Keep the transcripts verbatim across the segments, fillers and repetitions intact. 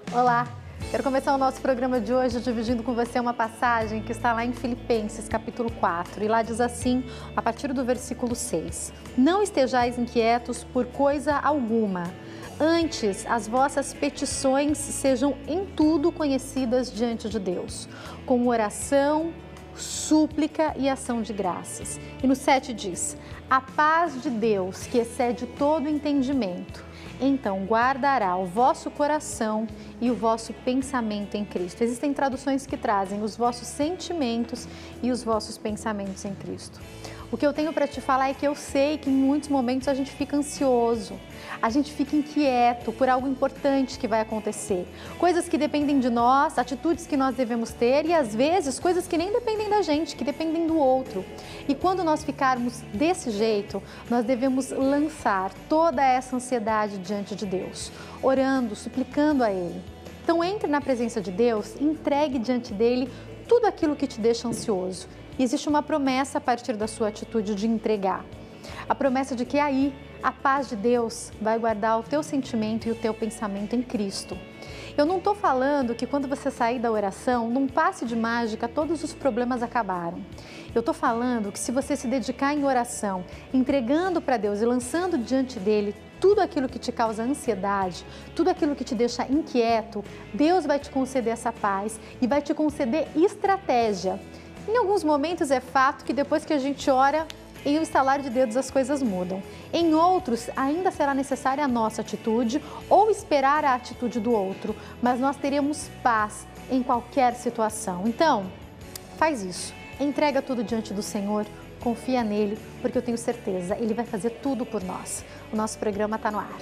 Olá! Quero começar o nosso programa de hoje dividindo com você uma passagem que está lá em Filipenses, capítulo quatro. E lá diz assim, a partir do versículo seis. Não estejais inquietos por coisa alguma. Antes, as vossas petições sejam em tudo conhecidas diante de Deus, com oração, súplica e ação de graças. E no sete diz, a paz de Deus, que excede todo entendimento, então guardará o vosso coração e o vosso pensamento em Cristo. Existem traduções que trazem os vossos sentimentos e os vossos pensamentos em Cristo. O que eu tenho para te falar é que eu sei que em muitos momentos a gente fica ansioso, a gente fica inquieto por algo importante que vai acontecer. Coisas que dependem de nós, atitudes que nós devemos ter e às vezes coisas que nem dependem da gente, que dependem do outro. E quando nós ficarmos desse jeito, nós devemos lançar toda essa ansiedade diante de Deus, orando, suplicando a Ele. Então entre na presença de Deus e entregue diante dEle tudo aquilo que te deixa ansioso. E existe uma promessa a partir da sua atitude de entregar. A promessa de que aí a paz de Deus vai guardar o teu sentimento e o teu pensamento em Cristo. Eu não estou falando que quando você sair da oração, num passe de mágica, todos os problemas acabaram. Eu estou falando que se você se dedicar em oração, entregando para Deus e lançando diante dEle tudo aquilo que te causa ansiedade, tudo aquilo que te deixa inquieto, Deus vai te conceder essa paz e vai te conceder estratégia. Em alguns momentos é fato que depois que a gente ora, em um estalar de dedos as coisas mudam. Em outros, ainda será necessária a nossa atitude ou esperar a atitude do outro, mas nós teremos paz em qualquer situação. Então, faz isso. Entrega tudo diante do Senhor, confia nele, porque eu tenho certeza, Ele vai fazer tudo por nós. O nosso programa está no ar.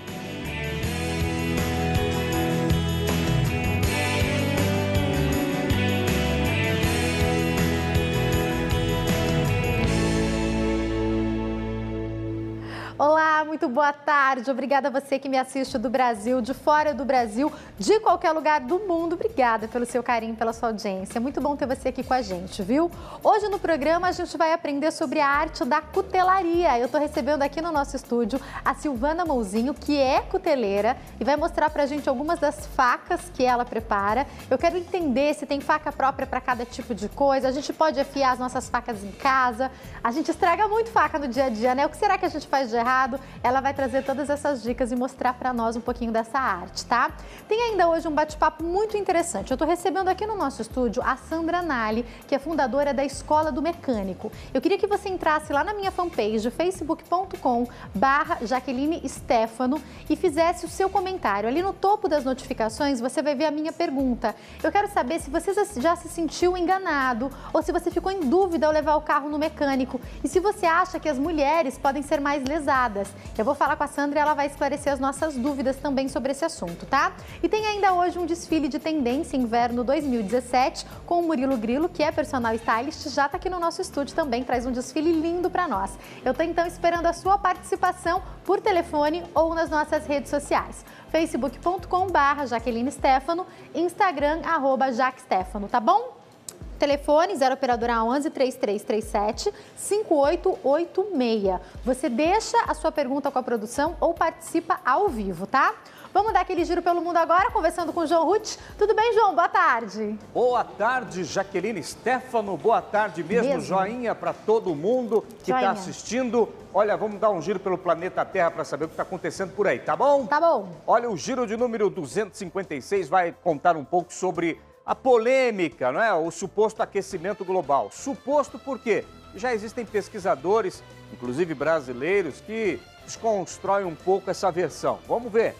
Olá, muito boa tarde. Obrigada a você que me assiste do Brasil, de fora do Brasil, de qualquer lugar do mundo. Obrigada pelo seu carinho, pela sua audiência. É muito bom ter você aqui com a gente, viu? Hoje no programa a gente vai aprender sobre a arte da cutelaria. Eu estou recebendo aqui no nosso estúdio a Silvana Mouzinho, que é cuteleira e vai mostrar pra gente algumas das facas que ela prepara. Eu quero entender se tem faca própria para cada tipo de coisa. A gente pode afiar as nossas facas em casa. A gente estraga muito faca no dia a dia, né? O que será que a gente faz de errado? Ela vai trazer todas essas dicas e mostrar para nós um pouquinho dessa arte, tá? Tem ainda hoje um bate-papo muito interessante. Eu estou recebendo aqui no nosso estúdio a Sandra Nali, que é fundadora da Escola do Mecânico. Eu queria que você entrasse lá na minha fanpage, facebook ponto com barra Jaqueline Stefano, e fizesse o seu comentário. Ali no topo das notificações você vai ver a minha pergunta. Eu quero saber se você já se sentiu enganado ou se você ficou em dúvida ao levar o carro no mecânico e se você acha que as mulheres podem ser mais lesadas. Eu vou falar com a Sandra e ela vai esclarecer as nossas dúvidas também sobre esse assunto, tá? E tem ainda hoje um desfile de tendência inverno dois mil e dezessete com o Murilo Grilo, que é personal stylist, já tá aqui no nosso estúdio também, traz um desfile lindo para nós. Eu tô então esperando a sua participação por telefone ou nas nossas redes sociais. facebook ponto com barra Jaqueline Stefano, Instagram, arroba Jaque Stefano, tá bom? Telefone zero operadora onze, três três três sete, cinco oito oito seis. Você deixa a sua pergunta com a produção ou participa ao vivo, tá? Vamos dar aquele giro pelo mundo agora, conversando com o João Ruth. Tudo bem, João? Boa tarde. Boa tarde, Jaqueline Stefano. Boa tarde mesmo. mesmo. Joinha para todo mundo que está assistindo. Olha, vamos dar um giro pelo planeta Terra para saber o que está acontecendo por aí, tá bom? Tá bom. Olha, o giro de número duzentos e cinquenta e seis vai contar um pouco sobre a polêmica, não é? O suposto aquecimento global. Suposto por quê? Já existem pesquisadores, inclusive brasileiros, que desconstroem um pouco essa versão. Vamos ver.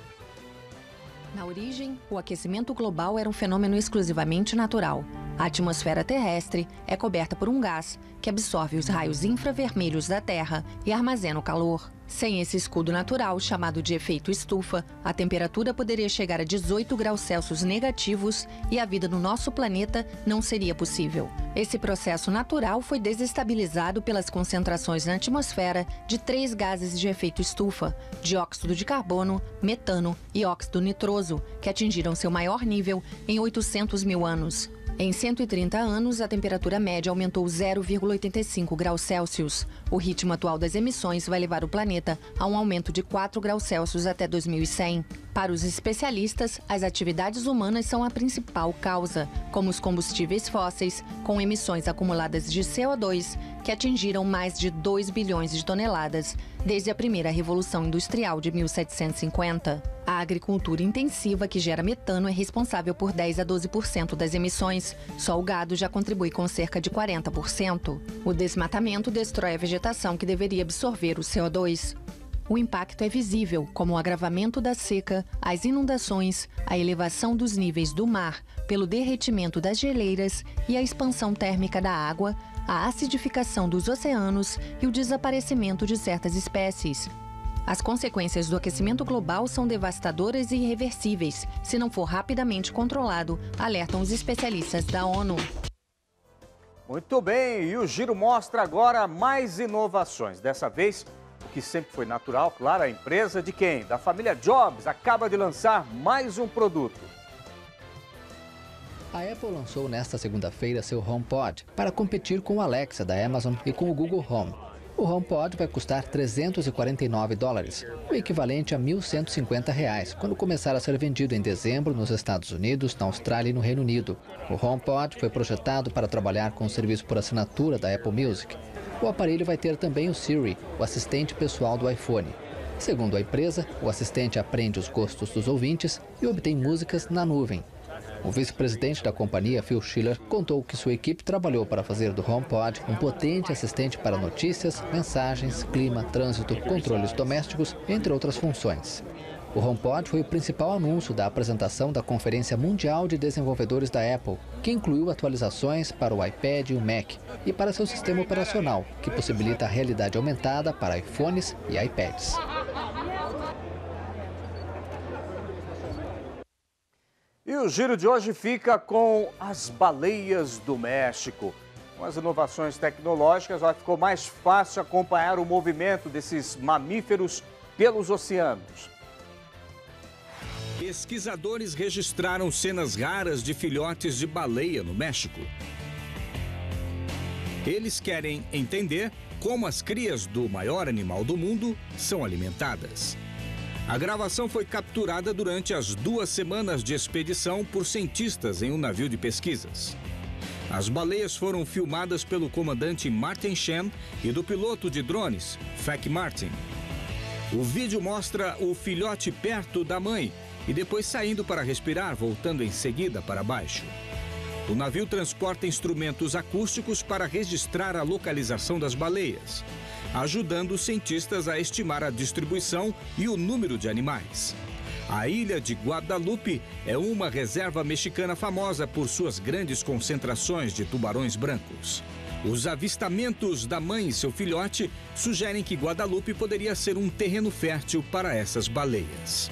Na origem, o aquecimento global era um fenômeno exclusivamente natural. A atmosfera terrestre é coberta por um gás que absorve os raios infravermelhos da Terra e armazena o calor. Sem esse escudo natural, chamado de efeito estufa, a temperatura poderia chegar a dezoito graus Celsius negativos e a vida no nosso planeta não seria possível. Esse processo natural foi desestabilizado pelas concentrações na atmosfera de três gases de efeito estufa, dióxido de carbono, metano e óxido nitroso, que atingiram seu maior nível em oitocentos mil anos. Em cento e trinta anos, a temperatura média aumentou zero vírgula oitenta e cinco graus Celsius. O ritmo atual das emissões vai levar o planeta a um aumento de quatro graus Celsius até dois mil e cem. Para os especialistas, as atividades humanas são a principal causa, como os combustíveis fósseis, com emissões acumuladas de C O dois, que atingiram mais de dois bilhões de toneladas, desde a primeira Revolução Industrial de mil setecentos e cinquenta. A agricultura intensiva, que gera metano, é responsável por dez a doze por cento das emissões. Só o gado já contribui com cerca de quarenta por cento. O desmatamento destrói a vegetação que deveria absorver o C O dois. O impacto é visível, como o agravamento da seca, as inundações, a elevação dos níveis do mar pelo derretimento das geleiras e a expansão térmica da água, a acidificação dos oceanos e o desaparecimento de certas espécies. As consequências do aquecimento global são devastadoras e irreversíveis, se não for rapidamente controlado, alertam os especialistas da ONU. Muito bem, e o Giro mostra agora mais inovações. Dessa vez, o que sempre foi natural, claro, a empresa de quem? Da família Jobs acaba de lançar mais um produto. A Apple lançou nesta segunda-feira seu HomePod para competir com o Alexa da Amazon e com o Google Home. O HomePod vai custar trezentos e quarenta e nove dólares, o equivalente a mil cento e cinquenta reais, quando começar a ser vendido em dezembro nos Estados Unidos, na Austrália e no Reino Unido. O HomePod foi projetado para trabalhar com o serviço por assinatura da Apple Music. O aparelho vai ter também o Siri, o assistente pessoal do iPhone. Segundo a empresa, o assistente aprende os gostos dos ouvintes e obtém músicas na nuvem. O vice-presidente da companhia, Phil Schiller, contou que sua equipe trabalhou para fazer do HomePod um potente assistente para notícias, mensagens, clima, trânsito, controles domésticos, entre outras funções. O HomePod foi o principal anúncio da apresentação da Conferência Mundial de Desenvolvedores da Apple, que incluiu atualizações para o iPad e o Mac e para seu sistema operacional, que possibilita a realidade aumentada para iPhones e iPads. E o Giro de hoje fica com as baleias do México. Com as inovações tecnológicas, ó, ficou mais fácil acompanhar o movimento desses mamíferos pelos oceanos. Pesquisadores registraram cenas raras de filhotes de baleia no México. Eles querem entender como as crias do maior animal do mundo são alimentadas. A gravação foi capturada durante as duas semanas de expedição por cientistas em um navio de pesquisas. As baleias foram filmadas pelo comandante Martin Shen e do piloto de drones, Feck Martin. O vídeo mostra o filhote perto da mãe e depois saindo para respirar, voltando em seguida para baixo. O navio transporta instrumentos acústicos para registrar a localização das baleias, ajudando os cientistas a estimar a distribuição e o número de animais. A ilha de Guadalupe é uma reserva mexicana famosa por suas grandes concentrações de tubarões brancos. Os avistamentos da mãe e seu filhote sugerem que Guadalupe poderia ser um terreno fértil para essas baleias.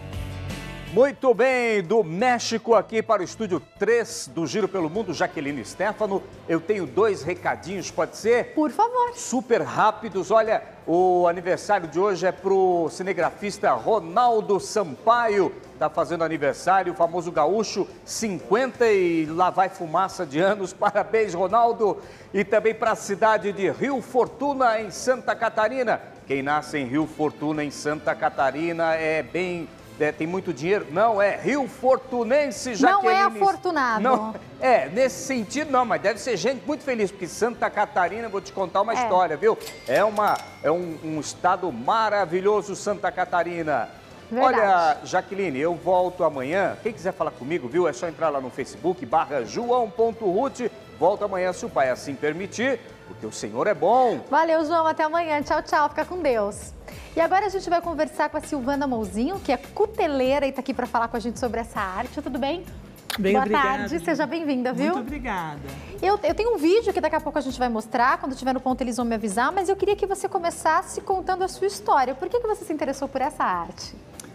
Muito bem, do México aqui para o estúdio três do Giro pelo Mundo, Jaqueline Stefano. Eu tenho dois recadinhos, pode ser? Por favor. Super rápidos. Olha, o aniversário de hoje é para o cinegrafista Ronaldo Sampaio. Está fazendo aniversário, o famoso gaúcho, cinquenta e lá vai fumaça de anos. Parabéns, Ronaldo. E também para a cidade de Rio Fortuna, em Santa Catarina. Quem nasce em Rio Fortuna, em Santa Catarina, é bem... É, tem muito dinheiro? Não, é Rio Fortunense, Jaqueline. Não é afortunado. Não, é, nesse sentido não, mas deve ser gente muito feliz, porque Santa Catarina, vou te contar uma é. história, viu? É, uma, é um, um estado maravilhoso, Santa Catarina. Verdade. Olha, Jaqueline, eu volto amanhã. Quem quiser falar comigo, viu? É só entrar lá no Facebook, barra joão ponto ruth. Volto amanhã, se o pai assim permitir, porque o Senhor é bom. Valeu, João. Até amanhã. Tchau, tchau. Fica com Deus. E agora a gente vai conversar com a Silvana Mouzinho, que é cuteleira e está aqui para falar com a gente sobre essa arte. Tudo bem? Bem, Boa obrigada. tarde, seja bem-vinda, viu? Muito obrigada. Eu, eu tenho um vídeo que daqui a pouco a gente vai mostrar, quando tiver no ponto eles vão me avisar, mas eu queria que você começasse contando a sua história. Por que, que você se interessou por essa arte?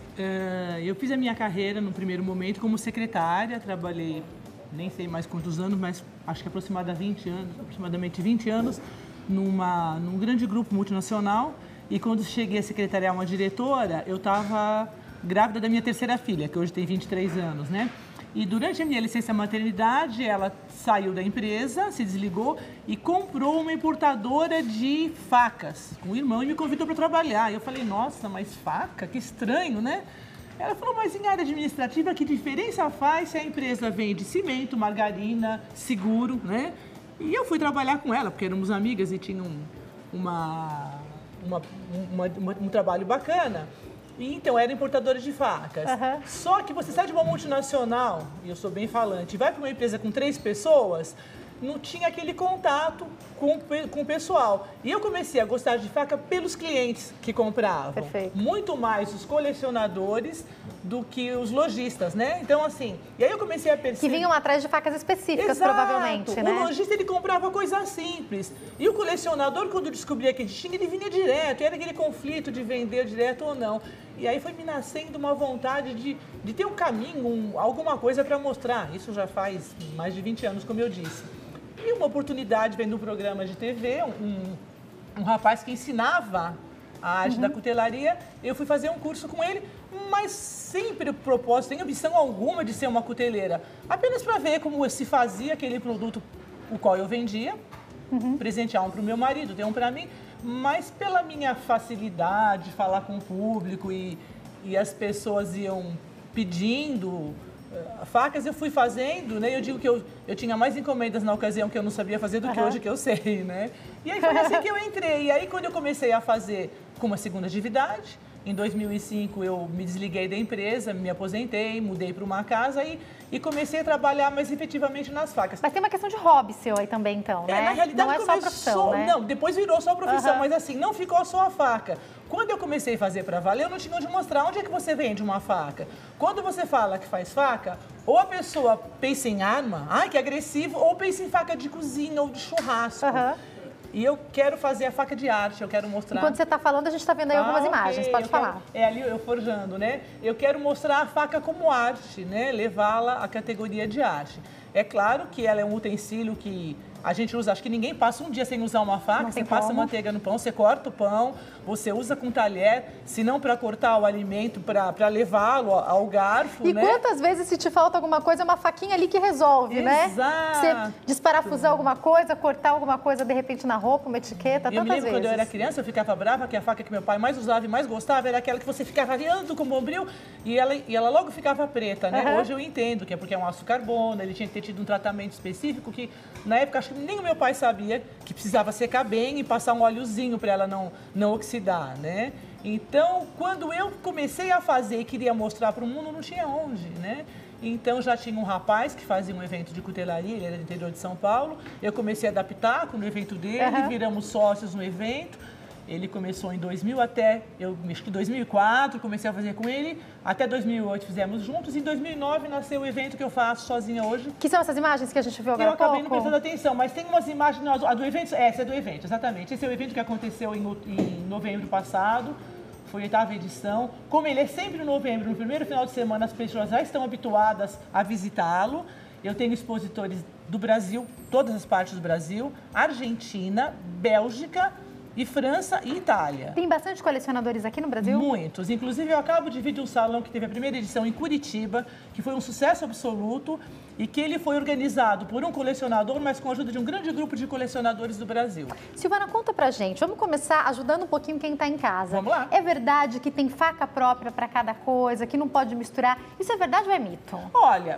Uh, eu fiz a minha carreira no primeiro momento como secretária, trabalhei nem sei mais quantos anos, mas acho que aproximadamente vinte anos, aproximadamente vinte anos, numa, num grande grupo multinacional. E quando cheguei a secretariar uma diretora, eu estava grávida da minha terceira filha, que hoje tem vinte e três anos, né? E durante a minha licença maternidade, ela saiu da empresa, se desligou e comprou uma importadora de facas com o irmão e me convidou para trabalhar. E eu falei, nossa, mas faca? Que estranho, né? Ela falou, mas em área administrativa, que diferença faz se a empresa vende cimento, margarina, seguro, né? E eu fui trabalhar com ela, porque éramos amigas e tinha um, uma, uma, uma, uma, um trabalho bacana. E, então, era importadora de facas. Uhum. Só que você sai de uma multinacional, e eu sou bem falante, vai para uma empresa com três pessoas, não tinha aquele contato com, com o pessoal. E eu comecei a gostar de faca pelos clientes que compravam. Perfeito. Muito mais os colecionadores do que os lojistas, né? Então, assim, e aí eu comecei a perceber... Que vinham atrás de facas específicas, Exato. Provavelmente, né? O lojista, ele comprava coisas simples. E o colecionador, quando descobria que tinha, ele vinha direto. E era aquele conflito de vender direto ou não. E aí foi me nascendo uma vontade de, de ter um caminho, um, alguma coisa para mostrar. Isso já faz mais de vinte anos, como eu disse. E uma oportunidade, vendo um programa de T V, um, um rapaz que ensinava a arte uhum. da cutelaria, eu fui fazer um curso com ele, mas sempre o propósito, sem ambição alguma de ser uma cuteleira, apenas para ver como se fazia aquele produto o qual eu vendia, uhum. presentear um para o meu marido, ter um para mim, mas pela minha facilidade de falar com o público e, e as pessoas iam pedindo... facas eu fui fazendo, né? Eu digo que eu, eu tinha mais encomendas na ocasião que eu não sabia fazer do uhum. que hoje que eu sei, né? E aí foi assim que eu entrei. E aí quando eu comecei a fazer com uma segunda atividade, em dois mil e cinco eu me desliguei da empresa, me aposentei, mudei para uma casa e, e comecei a trabalhar mais efetivamente nas facas. Mas tem uma questão de hobby seu aí também, então, né? É, na realidade não é começou, só profissão, né? Não, depois virou só profissão, uhum. mas assim, não ficou só a faca. Quando eu comecei a fazer para valer, eu não tinha onde mostrar onde é que você vende uma faca. Quando você fala que faz faca, ou a pessoa pensa em arma, ai que agressivo, ou pensa em faca de cozinha ou de churrasco. Uhum. E eu quero fazer a faca de arte, eu quero mostrar... Enquanto você está falando, a gente está vendo aí algumas ah, okay. imagens, pode eu falar. Quero, é ali eu forjando, né? Eu quero mostrar a faca como arte, né? Levá-la à categoria de arte. É claro que ela é um utensílio que a gente usa, acho que ninguém passa um dia sem usar uma faca, não você passa como. manteiga no pão, você corta o pão, você usa com talher, se não para cortar o alimento, para levá-lo ao garfo, e né? quantas vezes se te falta alguma coisa, é uma faquinha ali que resolve, Exato. né? Você desparafusar alguma coisa, cortar alguma coisa de repente na roupa, uma etiqueta, tantas vezes. Eu me lembro vezes. Quando eu era criança, eu ficava brava que a faca que meu pai mais usava e mais gostava era aquela que você ficava ariando com o bombril e ela, e ela logo ficava preta, né? Uhum. Hoje eu entendo que é porque é um aço carbono, ele tinha que ter tido um tratamento específico que na época acho que nem o meu pai sabia que precisava secar bem e passar um óleozinho para ela não, não oxidar, né? Então, quando eu comecei a fazer e queria mostrar para o mundo, não tinha onde, né? Então, já tinha um rapaz que fazia um evento de cutelaria, ele era do interior de São Paulo. Eu comecei a adaptar no evento dele, uhum. viramos sócios no evento. Ele começou em dois mil até, eu acho que dois mil e quatro, comecei a fazer com ele. Até dois mil e oito fizemos juntos. Em dois mil e nove nasceu o evento que eu faço sozinha hoje. Que são essas imagens que a gente viu agora há pouco? Eu acabei não prestando atenção, mas tem umas imagens, a do evento, essa é do evento, exatamente. Esse é o evento que aconteceu em, em novembro passado. Foi a oitava edição. Como ele é sempre em novembro, no primeiro final de semana, as pessoas já estão habituadas a visitá-lo. Eu tenho expositores do Brasil, todas as partes do Brasil, Argentina, Bélgica, e França e Itália. Tem bastante colecionadores aqui no Brasil? Muitos. Inclusive, eu acabo de vir de um salão que teve a primeira edição em Curitiba, que foi um sucesso absoluto e que ele foi organizado por um colecionador, mas com a ajuda de um grande grupo de colecionadores do Brasil. Silvana, conta pra gente. Vamos começar ajudando um pouquinho quem está em casa. Vamos lá. É verdade que tem faca própria para cada coisa, que não pode misturar? Isso é verdade ou é mito? Olha...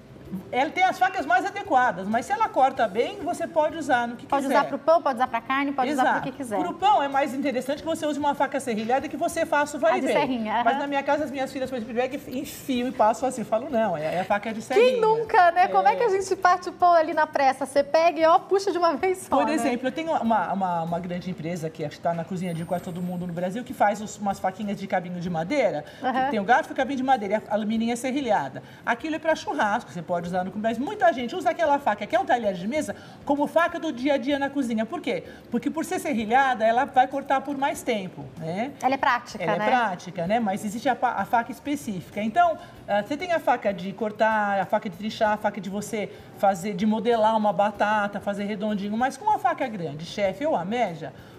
Ela tem as facas mais adequadas, mas se ela corta bem, você pode usar no que pode quiser. Pode usar para o pão, pode usar para carne, pode Exato. usar para o que quiser. Para o pão é mais interessante que você use uma faca serrilhada e que você faça o vai e vem. Serrinha, mas uh-huh. na minha casa, as minhas filhas, por exemplo, enfiam e passam assim. Eu falo, não, é a faca de serrinha. Quem nunca, né? É... Como é que a gente parte o pão ali na pressa? Você pega e ó, puxa de uma vez só, Por né? exemplo, eu tenho uma, uma, uma grande empresa que está na cozinha de quase todo mundo no Brasil, que faz os, umas faquinhas de cabinho de madeira. Uh-huh. Que tem o garfo e o cabinho de madeira, a alumínio serrilhada. Aquilo é para churrasco, você pode usar no comércio. Muita gente usa aquela faca, que é um talher de mesa, como faca do dia a dia na cozinha. Por quê? Porque por ser serrilhada, ela vai cortar por mais tempo, né? Ela é prática, ela né? Ela é prática, né? Mas existe a, a faca específica. Então, uh, você tem a faca de cortar, a faca de trinchar, a faca de você fazer, de modelar uma batata, fazer redondinho, mas com uma faca grande, chefe ou a média,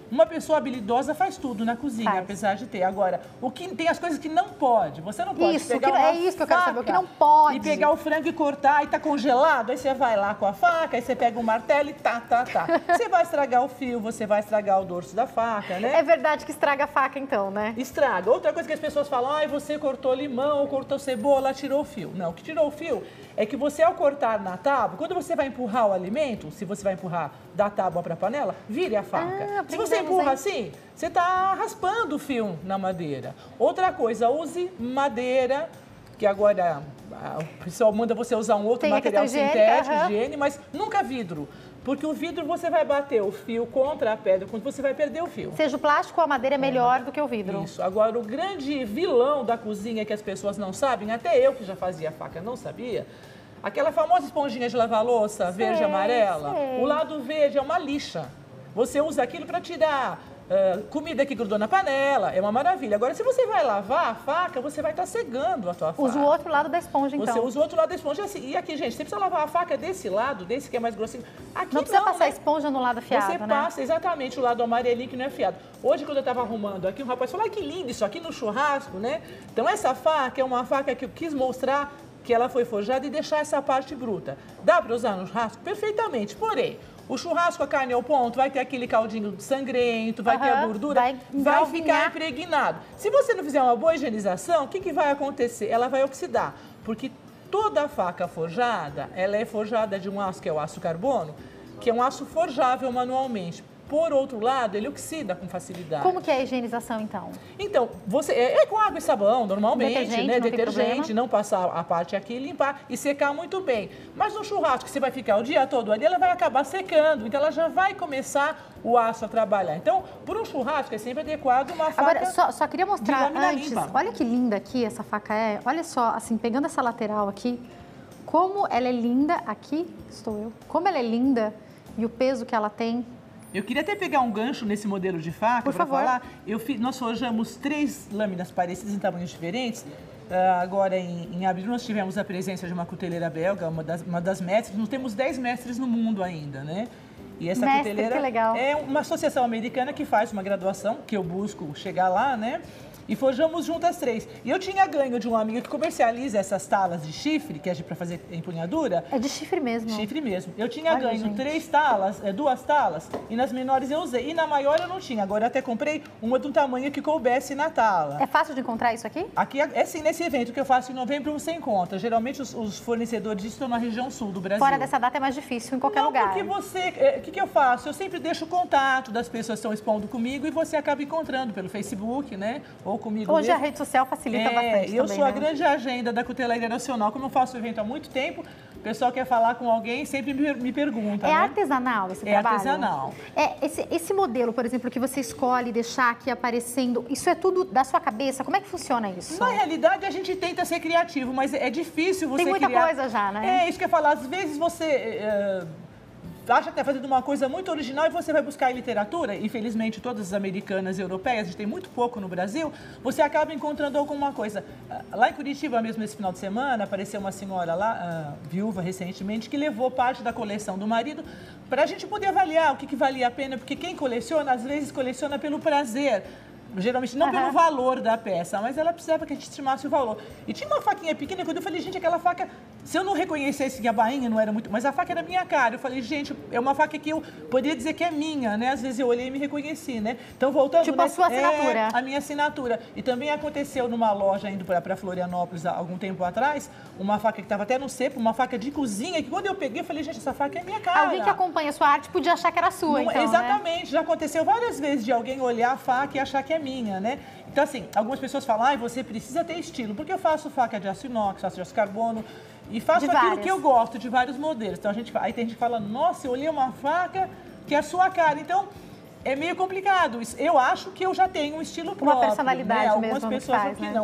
uma pessoa habilidosa faz tudo na cozinha, faz. apesar de ter. Agora, o que, tem as coisas que não pode. Você não pode isso, pegar que, uma É isso que eu quero saber, o que não pode. E pegar o frango e cortar e tá congelado, aí você vai lá com a faca, aí você pega o martelo e tá, tá, tá. Você vai estragar o fio, você vai estragar o dorso da faca, né? É verdade que estraga a faca então, né? Estraga. Outra coisa que as pessoas falam, ai, você cortou limão, ou cortou cebola, tirou o fio. Não, o que tirou o fio é que você, ao cortar na tábua, quando você vai empurrar o alimento, se você vai empurrar da tábua para a panela, vire a faca. Ah, se você empurra assim, você está raspando o fio na madeira. Outra coisa, use madeira, que agora o pessoal manda você usar um outro Tem material sintético, uhum. higiene, mas nunca vidro. Porque o vidro você vai bater o fio contra a pedra, quando você vai perder o fio. Seja o plástico ou a madeira é melhor do que o vidro. Isso. Agora, o grande vilão da cozinha que as pessoas não sabem, até eu que já fazia faca não sabia, aquela famosa esponjinha de lavar louça verde e amarela, sei. o lado verde é uma lixa. Você usa aquilo para tirar uh, comida que grudou na panela, é uma maravilha. Agora, se você vai lavar a faca, você vai estar cegando a tua faca. Usa o outro lado da esponja, então. Você usa o outro lado da esponja. E aqui, gente, você precisa lavar a faca desse lado, desse que é mais grossinho. Aqui não precisa não, passar né? esponja no lado afiado, Você né? passa exatamente o lado amarelinho que não é afiado. Hoje, quando eu estava arrumando aqui, um rapaz falou, ai, que lindo isso aqui no churrasco, né? Então, essa faca é uma faca que eu quis mostrar que ela foi forjada e deixar essa parte bruta. Dá para usar no churrasco? Perfeitamente. Porém, o churrasco, a carne ao ponto, vai ter aquele caldinho sangrento, vai uhum, ter a gordura, vai, vai ficar impregnado. Se você não fizer uma boa higienização, o que, que vai acontecer? Ela vai oxidar, porque toda a faca forjada, ela é forjada de um aço que é o aço carbono, que é um aço forjável manualmente. Por outro lado, ele oxida com facilidade. Como que é a higienização, então? Então, você é, é com água e sabão, normalmente, detergente, né? Não Detergente, não passar a parte aqui, limpar e secar muito bem. Mas no churrasco, que você vai ficar o dia todo ali, ela vai acabar secando. Então, ela já vai começar o aço a trabalhar. Então, por um churrasco, é sempre adequado uma faca. Agora, só, só queria mostrar antes. Limpa. Olha que linda aqui essa faca é. Olha só, assim, pegando essa lateral aqui, como ela é linda. Aqui estou eu. Como ela é linda e o peso que ela tem. Eu queria até pegar um gancho nesse modelo de faca para falar. Eu fiz, nós forjamos três lâminas parecidas em tamanhos diferentes. Uh, agora, em, em abril, nós tivemos a presença de uma cuteleira belga, uma das, uma das mestres. Nós temos dez mestres no mundo ainda, né? E essa Mestre, cuteleira que legal. é uma associação americana que faz uma graduação, que eu busco chegar lá, né? E forjamos juntas três. E eu tinha ganho de um amigo que comercializa essas talas de chifre, que é para fazer empunhadura. É de chifre mesmo. Chifre mesmo. Eu tinha Olha, ganho gente. três talas, é, duas talas, e nas menores eu usei. E na maior eu não tinha. Agora eu até comprei uma de um tamanho que coubesse na tala. É fácil de encontrar isso aqui? Aqui, é sim, nesse evento que eu faço em novembro, você encontra. Geralmente os, os fornecedores estão na região sul do Brasil. Fora dessa data é mais difícil, em qualquer não, lugar. Porque você, o que, que eu faço? Eu sempre deixo o contato das pessoas que estão expondo comigo e você acaba encontrando pelo Facebook, né? Ou comigo Hoje mesmo. a rede social facilita é, bastante eu também, sou né? a grande agenda da Cutelaria Nacional. Como eu faço o evento há muito tempo, o pessoal quer falar com alguém, sempre me, me pergunta, É né? artesanal esse É trabalho? artesanal. É, esse, esse modelo, por exemplo, que você escolhe deixar aqui aparecendo, isso é tudo da sua cabeça? Como é que funciona isso? Na realidade, a gente tenta ser criativo, mas é difícil você Tem muita criar... coisa já, né? É, isso que eu ia falar. Às vezes você... É... acha que está fazendo uma coisa muito original e você vai buscar em literatura, infelizmente todas as americanas e europeias, a gente tem muito pouco no Brasil, você acaba encontrando alguma coisa. Lá em Curitiba, mesmo esse final de semana, apareceu uma senhora lá, uh, viúva recentemente, que levou parte da coleção do marido para a gente poder avaliar o que, que valia a pena, porque quem coleciona, às vezes coleciona pelo prazer. Geralmente não uhum. pelo valor da peça, mas ela precisava que a gente estimasse o valor. E tinha uma faquinha pequena, quando eu falei, gente, aquela faca, se eu não reconhecesse que a bainha não era muito, mas a faca era minha cara. Eu falei, gente, é uma faca que eu poderia dizer que é minha, né? Às vezes eu olhei e me reconheci, né? Então, voltando... Tipo a sua assinatura. É, a minha assinatura. E também aconteceu numa loja indo para Florianópolis há algum tempo atrás, uma faca que estava até no cepo, uma faca de cozinha, que quando eu peguei, eu falei, gente, essa faca é minha cara. Alguém que acompanha a sua arte podia achar que era sua, não, então, exatamente. Né? Já aconteceu várias vezes de alguém olhar a faca e achar que é minha, né? Então, assim, algumas pessoas falam, ah, você precisa ter estilo, porque eu faço faca de aço inox, faço de aço carbono, e faço de aquilo várias. que eu gosto, de vários modelos. Então, a gente, aí tem gente falando, nossa, eu olhei uma faca que é a sua cara. Então, é meio complicado. Eu acho que eu já tenho um estilo próprio. Uma personalidade né? mesmo Algumas pessoas faz, que né? não.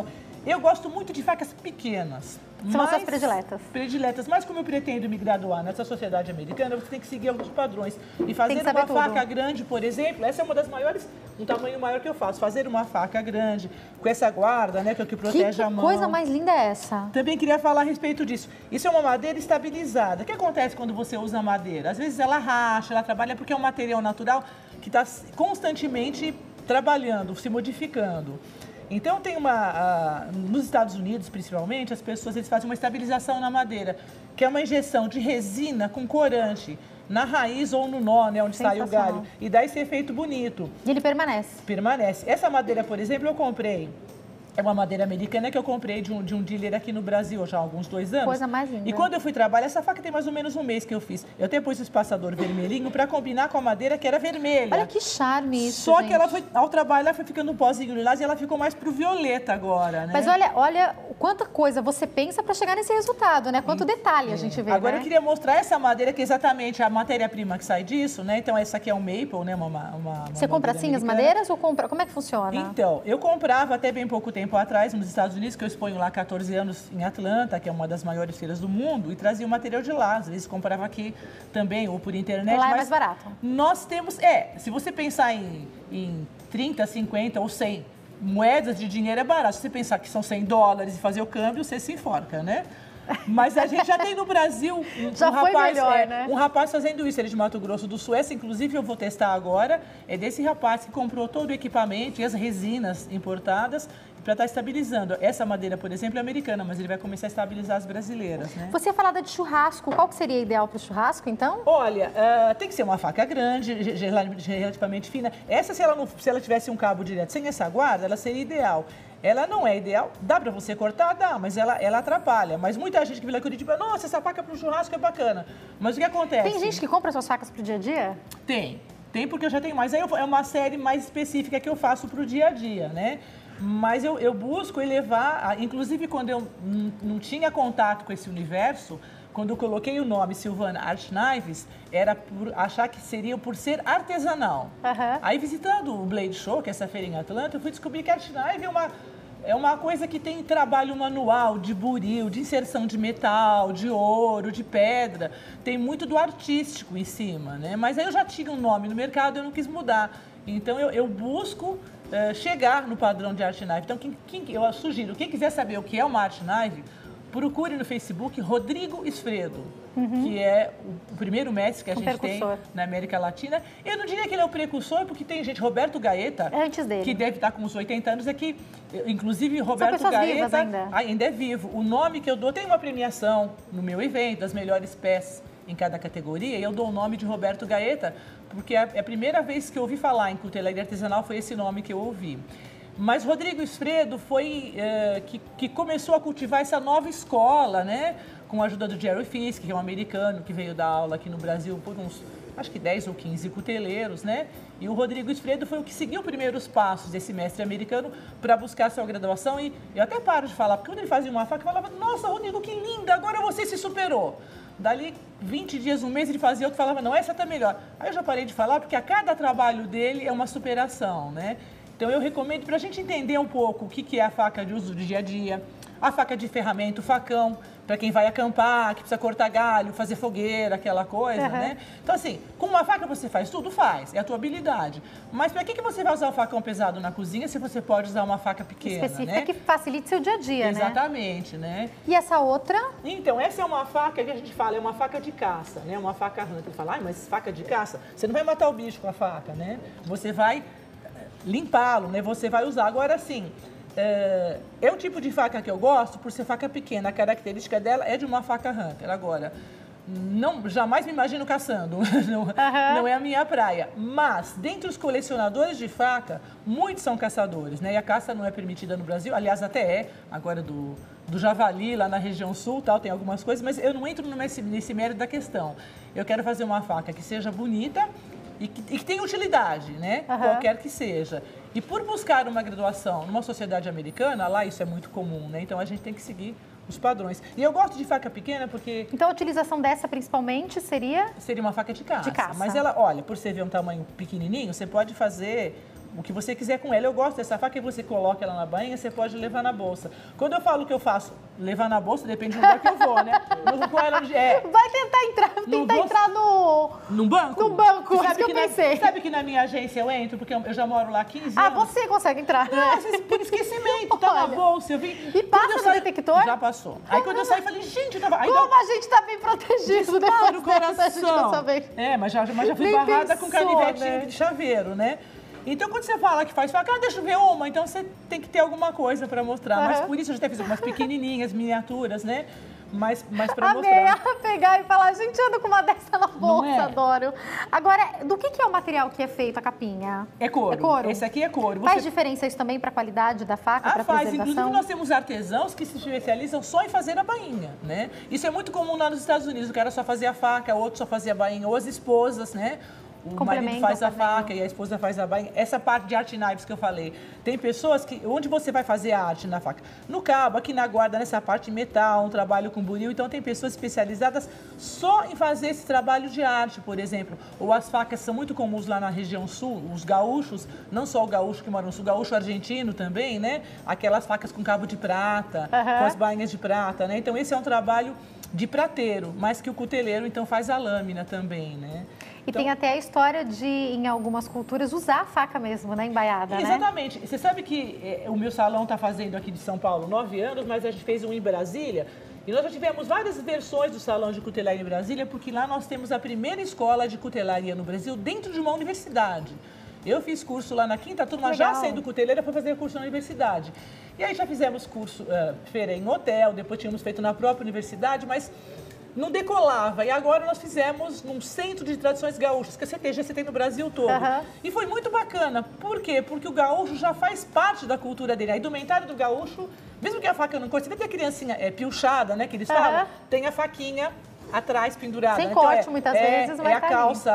Eu gosto muito de facas pequenas. São as suas prediletas. Prediletas. Mas como eu pretendo me graduar nessa sociedade americana, você tem que seguir alguns padrões. E fazer uma tudo. faca grande, por exemplo, essa é uma das maiores, um tamanho maior que eu faço. Fazer uma faca grande, com essa guarda, né, que é o que protege que a mão. Que coisa mais linda é essa? Também queria falar a respeito disso. Isso é uma madeira estabilizada. O que acontece quando você usa madeira? Às vezes ela racha, ela trabalha porque é um material natural que está constantemente trabalhando, se modificando. Então tem uma, uh, nos Estados Unidos principalmente, as pessoas eles fazem uma estabilização na madeira, que é uma injeção de resina com corante na raiz ou no nó, né, onde sai o galho, e dá esse efeito bonito. E ele permanece? Permanece. Essa madeira, por exemplo, eu comprei. É uma madeira americana que eu comprei de um, de um dealer aqui no Brasil já há alguns dois anos. Coisa mais linda. E quando eu fui trabalhar, essa faca tem mais ou menos um mês que eu fiz. Eu até pus o espaçador vermelhinho para combinar com a madeira que era vermelha. Olha que charme isso, Só gente. que ela foi, ao trabalhar, foi ficando um pozinho lilás e ela ficou mais pro violeta agora, né? Mas olha, olha quanta coisa você pensa para chegar nesse resultado, né? Quanto detalhe a gente vê, Agora né? eu queria mostrar essa madeira, que é exatamente a matéria-prima que sai disso, né? Então essa aqui é um maple, né? Uma, uma, uma Você compra assim americana. as madeiras ou compra? Como é que funciona? Então, eu comprava até bem pouco tempo atrás nos Estados Unidos, que eu exponho lá há quatorze anos em Atlanta, que é uma das maiores feiras do mundo, e trazia o material de lá. Às vezes comprava aqui também, ou por internet. Lá é mas mais barato. Nós temos, é, se você pensar em, em trinta, cinquenta ou cem moedas de dinheiro é barato. Se você pensar que são cem dólares e fazer o câmbio, você se enforca, né? Mas a gente já tem no Brasil um, já um foi rapaz, melhor, é, né? um rapaz fazendo isso, ele é de Mato Grosso do Sul. Essa, inclusive, eu vou testar agora. É desse rapaz que comprou todo o equipamento e as resinas importadas para estar estabilizando. Essa madeira, por exemplo, é americana, mas ele vai começar a estabilizar as brasileiras, né? Você ia falar de churrasco. Qual que seria ideal para o churrasco, então? Olha, uh, tem que ser uma faca grande, relativamente fina. Essa, se ela, não, se ela tivesse um cabo direto sem essa guarda, ela seria ideal. Ela não é ideal, dá para você cortar? Dá, mas ela, ela atrapalha. Mas muita gente que vem lá em Curitiba, nossa, essa faca para o churrasco é bacana. Mas o que acontece? Tem gente que compra suas facas para o dia a dia? Tem, tem porque eu já tenho mais. Aí eu, é uma série mais específica que eu faço para o dia a dia, né? Mas eu, eu busco elevar, inclusive quando eu não tinha contato com esse universo, quando eu coloquei o nome Silvana Art Knives, era por achar que seria por ser artesanal. Uhum. Aí visitando o Blade Show, que é essa feira em Atlanta, eu fui descobrir que Art Knife é uma, é uma coisa que tem trabalho manual, de buril, de inserção de metal, de ouro, de pedra. Tem muito do artístico em cima, né? Mas aí eu já tinha um nome no mercado e eu não quis mudar. Então eu, eu busco uh, chegar no padrão de Art Knife. Então quem, quem, eu sugiro, quem quiser saber o que é uma Art Knife, procure no Facebook Rodrigo Esfredo, uhum. que é o primeiro mestre que a um gente percussor. tem na América Latina. Eu não diria que ele é o precursor, porque tem gente, Roberto Gaeta, é antes dele. que deve estar com uns oitenta anos, é que, inclusive, Roberto São pessoas Gaeta vivas ainda. ainda é vivo. O nome que eu dou, tem uma premiação no meu evento, das melhores pés em cada categoria, e eu dou o nome de Roberto Gaeta, porque a, a primeira vez que eu ouvi falar em cutelaria artesanal foi esse nome que eu ouvi. Mas Rodrigo Esfredo foi é, que, que começou a cultivar essa nova escola, né? Com a ajuda do Jerry Fisk, que é um americano que veio dar aula aqui no Brasil por uns, acho que dez ou quinze cuteleiros, né? E o Rodrigo Esfredo foi o que seguiu os primeiros passos desse mestre americano para buscar sua graduação. E eu até paro de falar, porque quando ele fazia uma faca, eu falava, nossa, Rodrigo, que linda, agora você se superou. Dali vinte dias, um mês, ele fazia outro, falava, não, essa tá melhor. Aí eu já parei de falar, porque a cada trabalho dele é uma superação, né? Então, eu recomendo para a gente entender um pouco o que, que é a faca de uso do dia a dia, a faca de ferramenta, o facão, para quem vai acampar, que precisa cortar galho, fazer fogueira, aquela coisa, uhum. né? Então, assim, com uma faca você faz tudo? Faz, é a tua habilidade. Mas para que, que você vai usar o facão pesado na cozinha se você pode usar uma faca pequena, específica, né? que facilite seu dia a dia, Exatamente, né? né? E essa outra? Então, essa é uma faca que a gente fala, é uma faca de caça, né? Uma faca hunter. Ele fala, ah, mas faca de caça? Você não vai matar o bicho com a faca, né? Você vai limpá-lo, né? Você vai usar. Agora, sim, é, é um tipo de faca que eu gosto por ser faca pequena. A característica dela é de uma faca hunter. Agora, não, jamais me imagino caçando. Não, uhum. não é a minha praia. Mas, dentre os colecionadores de faca, muitos são caçadores, né? E a caça não é permitida no Brasil. Aliás, até é. Agora, do, do javali, lá na região sul, tal, tem algumas coisas. Mas eu não entro nesse, nesse mérito da questão. Eu quero fazer uma faca que seja bonita, E que, e que tem utilidade, né? Uhum. Qualquer que seja. E por buscar uma graduação numa sociedade americana, lá isso é muito comum, né? Então a gente tem que seguir os padrões. E eu gosto de faca pequena porque... Então a utilização dessa principalmente seria? Seria uma faca de caça. De caça. Mas ela, olha, por você ver um tamanho pequenininho, você pode fazer o que você quiser com ela. Eu gosto dessa faca que você coloca ela na bainha, você pode levar na bolsa. Quando eu falo que eu faço levar na bolsa, depende do lugar que eu vou, né? Eu vou com ela onde é. Vai tentar entrar, tentar vou... entrar no... Num banco? No banco, sabe isso que eu que pensei. Na, sabe que na minha agência eu entro, porque eu já moro lá há quinze ah, anos. Ah, você consegue entrar, né? Não, por esquecimento, tá na bolsa, eu vi. E passa no saí... detector? Já passou. Aí quando eu saí, eu falei, gente, eu tava... Aí Como dá... a gente tá bem protegido, né? Para o coração. É, mas já, mas já fui Nem barrada pensou, com canivetinho né? de chaveiro, né? Então, quando você fala que faz faca, ah, deixa eu ver uma, então você tem que ter alguma coisa para mostrar. Uhum. Mas por isso eu já até fiz algumas pequenininhas, miniaturas, né? Mas, mas para mostrar. Ela pegar e falar, gente, anda com uma dessa na bolsa, é? Adoro. Agora, do que, que é o material que é feito, a capinha? É couro. É couro. Esse aqui é couro. Você... Faz diferença isso também para a qualidade da faca, ah, para faz. preservação? Inclusive, nós temos artesãos que se especializam só em fazer a bainha, né? Isso é muito comum lá nos Estados Unidos. O cara só fazia a faca, o outro só fazia a bainha, ou as esposas, né? O marido faz a faca e a esposa faz a bainha. Essa parte de art knives que eu falei. Tem pessoas que... Onde você vai fazer a arte na faca? No cabo, aqui na guarda, nessa parte de metal, um trabalho com buril. Então, tem pessoas especializadas só em fazer esse trabalho de arte, por exemplo. Ou as facas são muito comuns lá na região sul. Os gaúchos, não só o gaúcho que mora no sul, o gaúcho argentino também, né? Aquelas facas com cabo de prata, uhum. com as bainhas de prata, né? Então, esse é um trabalho de prateiro, mas que o cuteleiro, então, faz a lâmina também, né? E então, tem até a história de, em algumas culturas, usar a faca mesmo, né, embaiada, né? Exatamente. Você sabe que é, o meu salão está fazendo aqui de São Paulo nove anos, mas a gente fez um em Brasília. E nós já tivemos várias versões do Salão de Cutelaria em Brasília, porque lá nós temos a primeira escola de cutelaria no Brasil dentro de uma universidade. Eu fiz curso lá na quinta turma, já sendo cuteleira, para fazer curso na universidade. E aí já fizemos curso, uh, feira em hotel, depois tínhamos feito na própria universidade, mas... não decolava. E agora nós fizemos num centro de tradições gaúchas, que a C T G você tem no Brasil todo. Uhum. E foi muito bacana. Por quê? Porque o gaúcho já faz parte da cultura dele. A indumentária do gaúcho, mesmo que a faca não conheça, você vê que a criancinha é piochada, né, que eles uhum. falam, tem a faquinha atrás pendurada. Sem né? corte, então, é, muitas é, vezes, mas é a tá calça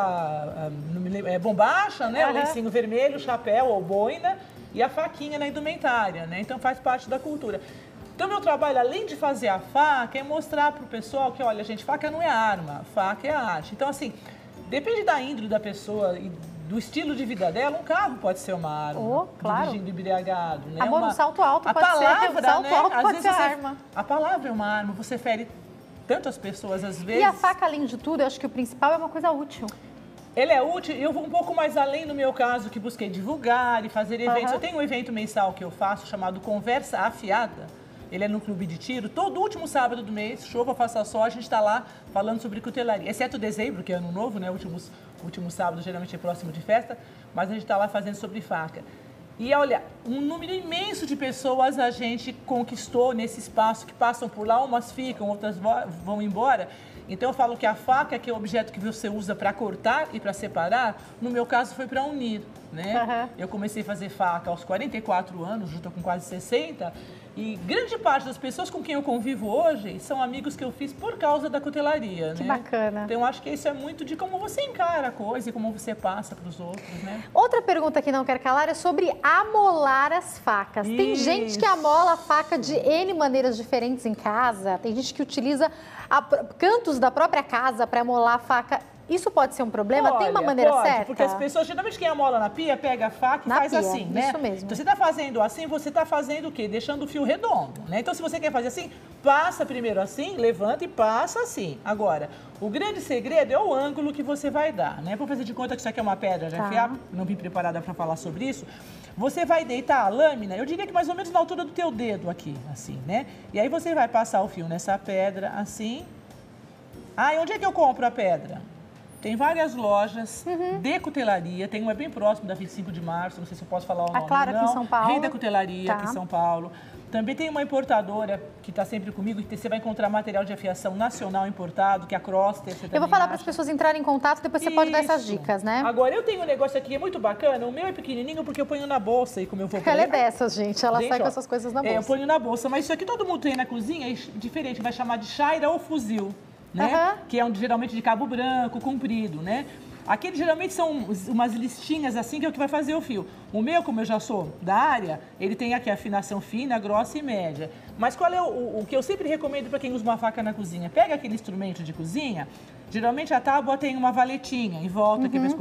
é, bombacha, né, uhum. o lencinho vermelho, chapéu ou boina e a faquinha na indumentária, né? Então faz parte da cultura. Então, meu trabalho, além de fazer a faca, é mostrar para o pessoal que, olha, gente, faca não é arma, faca é arte. Então, assim, depende da índole da pessoa e do estilo de vida dela, um carro pode ser uma arma, oh, claro. dirigindo embriagado. Né? Amor, uma... um salto alto a pode palavra, ser, um salto né? alto Às pode vezes ser você... arma. A palavra é uma arma, você fere tantas pessoas às vezes. E a faca, além de tudo, eu acho que o principal é uma coisa útil. Ele é útil, eu vou um pouco mais além no meu caso, que busquei divulgar e fazer eventos. Uhum. Eu tenho um evento mensal que eu faço chamado Conversa Afiada. Ele é no Clube de Tiro. Todo último sábado do mês, chova, faça sol, a gente está lá falando sobre cutelaria. Exceto dezembro, que é ano novo, né? Últimos, último sábado geralmente é próximo de festa, mas a gente está lá fazendo sobre faca. E olha, um número imenso de pessoas a gente conquistou nesse espaço, que passam por lá, umas ficam, outras vão embora. Então eu falo que a faca, que é o objeto que você usa para cortar e para separar, no meu caso foi para unir, né? Uhum. Eu comecei a fazer faca aos quarenta e quatro anos, já estou com quase sessenta, e grande parte das pessoas com quem eu convivo hoje são amigos que eu fiz por causa da cutelaria, que né? bacana. Então eu acho que isso é muito de como você encara a coisa e como você passa para os outros, né? Outra pergunta que não quero calar é sobre amolar as facas. Isso. Tem gente que amola a faca de N maneiras diferentes em casa, tem gente que utiliza a, cantos da própria casa para amolar a faca. Isso pode ser um problema? Olha, tem uma maneira pode, certa? Porque as pessoas, geralmente quem amola na pia, pega a faca e na faz pia, assim, né? Isso mesmo. Então você está fazendo assim, você está fazendo o quê? Deixando o fio redondo, né? Então se você quer fazer assim, passa primeiro assim, levanta e passa assim. Agora, o grande segredo é o ângulo que você vai dar, né? Vou fazer de conta que isso aqui é uma pedra de afiar, não vim preparada para falar sobre isso. Você vai deitar a lâmina, eu diria que mais ou menos na altura do teu dedo aqui, assim, né? E aí você vai passar o fio nessa pedra, assim. Ah, e onde é que eu compro a pedra? Tem várias lojas uhum. de cutelaria, tem uma bem próximo da vinte e cinco de março, não sei se eu posso falar o nome. Ah, claro, não. aqui em São Paulo. Rei da Cutelaria, tá. aqui em São Paulo. Também tem uma importadora que está sempre comigo, que você vai encontrar material de afiação nacional importado, que é a Crosster. Eu vou falar para as pessoas entrarem em contato, depois você Isso. pode dar essas dicas, né? Agora, eu tenho um negócio aqui que é muito bacana, o meu é pequenininho porque eu ponho na bolsa e como eu vou... Ela é dessas, gente, ela gente, sai ó, com essas coisas na bolsa. É, eu ponho na bolsa, mas isso aqui todo mundo tem na cozinha, é diferente, vai chamar de chaira ou fuzil, né? Uhum. Que é um, geralmente de cabo branco, comprido, né? Aqueles geralmente são umas listinhas assim, que é o que vai fazer o fio. O meu, como eu já sou da área, ele tem aqui a afinação fina, grossa e média. Mas qual é o, o, o que eu sempre recomendo para quem usa uma faca na cozinha? Pega aquele instrumento de cozinha, geralmente a tábua tem uma valetinha em volta, uhum. que vai escorrer.